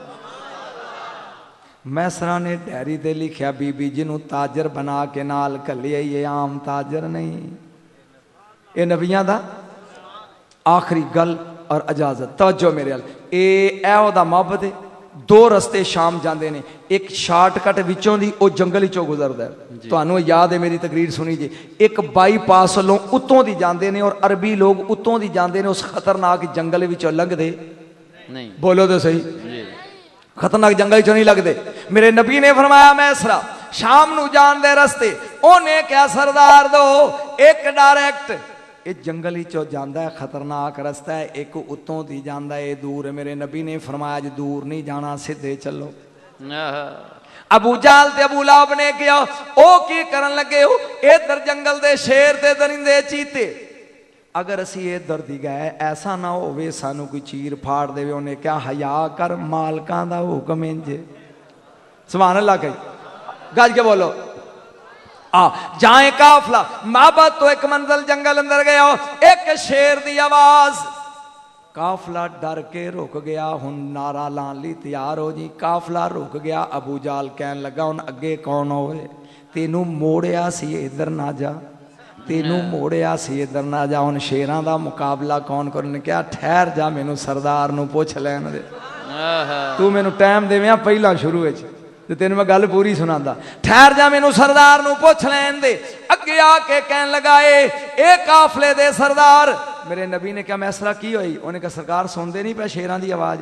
میسرا نے ڈیری تے لکھیا بی بی جنوں تاجر بنا کے نال کلیا یہ عام تاجر نہیں اے نبیاں دا آخری گل اور اجازت توجہ میرے ال اے دا محبت ہے 2 رستے شام جاندے نے ایک شارٹ کٹ وچوں دی او جنگل وچوں گزردا ہے تانوں یاد ہے میری تقریر سنی جی ایک بائی پاس لوں اتوں دی جاندے نے اور عربی لوگ اتوں دی جاندے نے اس خطرناک جنگل وچوں لنگ دے نہیں بولو تو صحیح خطرناک جنگل وچوں نہیں لگ دے میرے نبی نے فرمایا میسرا شام نو جان دے رستے اونے کیا سردار دو ایک ڈائریکٹ یہ جنگل ہی چو جاندہ ہے خطرناک رستہ ہے ایک اتوں دی جاندہ ہے دور ہے میرے نبی نے فرمایا جو دور نہیں جانا سدھے چلو ابو جال تے ابو لہب نے کیا او کی کرن لگے ہو ادھر جنگل دے شیر تے درندے چیتے اگر اسی ادھر دی گئے ایسا نہ ہوئے سانو کوئی چیر پھاڑ دے انہیں کیا حیا کر مالکاں دا حکم انجے سبحان اللہ کہی گاج کے بولو جائیں کافلہ مابت تو ایک منزل جنگل اندر گیا ایک شیر دی آواز کافلہ ڈر کے رک گیا ہن نعرہ لان لی تیار ہو جی کافلہ رک گیا ابو جال کہن لگا ہن اگے کون ہوئے تینوں موڑیا سی ادھر نہ جا تینوں موڑیا سی ادھر نہ جا ہن شیران دا مقابلہ کون کرنے کیا ٹھہر جا مینوں سردار نو پوچھ لین دے تو مینوں ٹائم دے میں پہلا شروع ہے تو تینوں میں گل پوری سناندا ٹھہر جا مینوں سردار نو پوچھ لین دے اگے آ کے کہن لگا اے قافلے دے سردار میرے نبی نے کیا میسرا کی ہوئی انہیں کہا سرکار سن دے نہیں پہ شیران دی آواز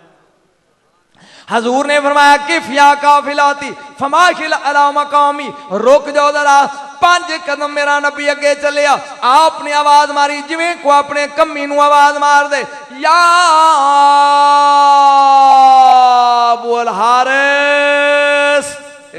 حضور نے فرمایا کف یا قافلاتی فماشل علی مقامی رک جاؤ ذرا 5 قدم میرا نبی اگے چلیا آپ نے آواز ماری جویں کو اپنے کمی نو آواز مار دے یا ابو الحارث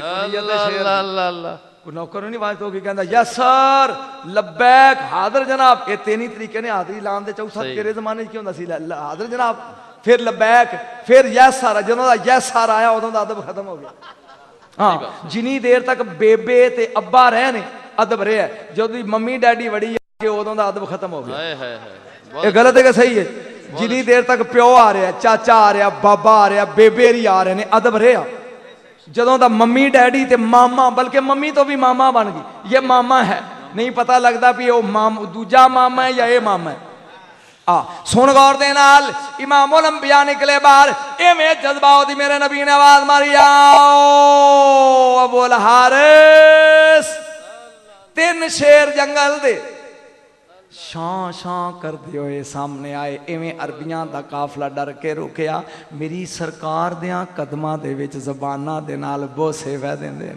نوکر نہیں آواز تو کہندا یس سر لبیک حاضر جناب یہ 3 طریقے نے حاضری لان دے چوتھا تیرے زمانے کیوں ہوندا سی حاضر جناب پھر لبیک پھر یس سر جنوں دا یس سر آیا ادوں دا ادب ختم ہو گیا ہاں جنی دیر تک بیبے تے ابا رہے نے ادب رہے ہے جدوں ممی ڈیڈی وڑی کہ ادوں دا ادب ختم ہو گیا یہ غلط ہے کہ صحیح ہے جنی دیر تک پیو آ رہا ہے چاچا آ رہا بابا آ رہا بیبے ری آ رہے نے ادب رہا جدوں دا ممی ڈیڈی تے ماما بلکہ ممی تو بھی ماما بن گئی یہ ماما ہے نہیں پتہ لگتا بھی وہ دوجا ماما ہے یا یہ ماما ہے سن غور دے نال امام الانبیاء نکلے باہر ایویں جذبہ ہوتی میرے نبی نے آواز ماری آؤ ابو الحارث 3 شیر جنگل دے شان شان کر دے ہوئے سامنے آئے ایویں عربیاں دا قافلہ ڈر کے رکیا میری سرکار دیاں قدماں دے وچ زباناں دے نال بوسے وے دیندے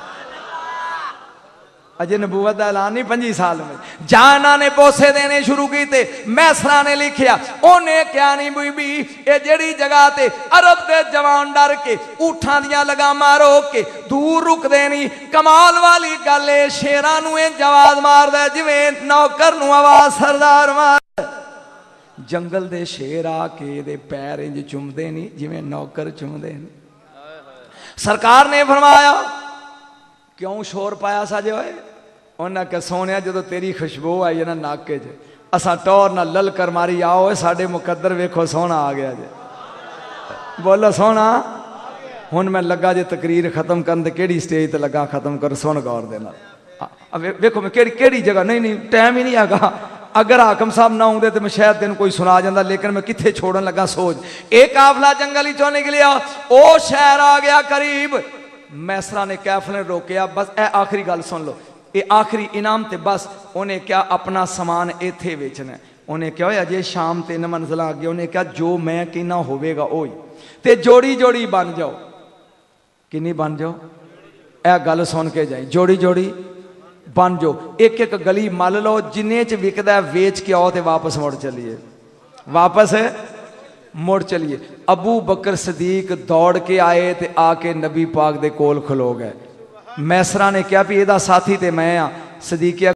اجے نبوت دا اعلان نہیں 25 سال میں جانا نے بوسے دینے شروع کیتے میسرا نے لکھیا اونے کیا نہیں بی بی اے جڑی جگہ تے عرب دے جوان ڈر کے اٹھاں دیاں لگاماں روک کے دور رک دینی کمال والی گل اے شیراں نو جواز مار دے جویں نوکر نو آواز سردار مار جنگل دے شیر آ کے دے پیر انج چومدے نہیں جویں نوکر چومدے نہیں سرکار نے فرمایا کیوں شور پایا ساجے ہوئے انہاں کہ سونیا جدو تیری خوشبو آئی نا ناکے جے اساں ٹور نہ لل کر ماری آؤ ساڑے مقدر ویکھو سونا آ گیا جے بولا سونا ہن میں لگا جے تقریر ختم کرن دے کیڑی سٹیج تے لگا ختم کر سن غور دینا ویکھو میں کیڑی جگہ نہیں ٹائم ہی نہیں آگا اگر حاکم صاحب نہ ہوں دے تو میں شاید دن کوئی سنا جاندہ لیکن میں کتھے چھوڑن لگا سوچ ایک قافلہ جنگلی چوں نکلیا او شہر آ گیا قریب میسرا نے کیفلے روکیا بس اے آخری گل سن لو اے آخری انعام تے بس انہیں کیا اپنا سامان ایتھے بیچنا ہے انہیں کیا ہویا جے شام 3 منزلہ آگیا انہیں کیا جو میں کینا ہوئے گا اوئی تے جوڑی جوڑی بن جاؤ کنی بن جاؤ اے گل سن کے جائیں جوڑی جوڑی بن جو ایک ایک گلی مل لو جنہیں چ وکدا ہے ویچ کے آؤ تے واپس مڑ چلیے واپس مڑ چلیے ابو بکر صدیق دوڑ کے آئے تے آ کے نبی پاک دے کول کھلو گئے میسرہ نے کیا بھی یہ ساتھی تے میں ہاں صدیق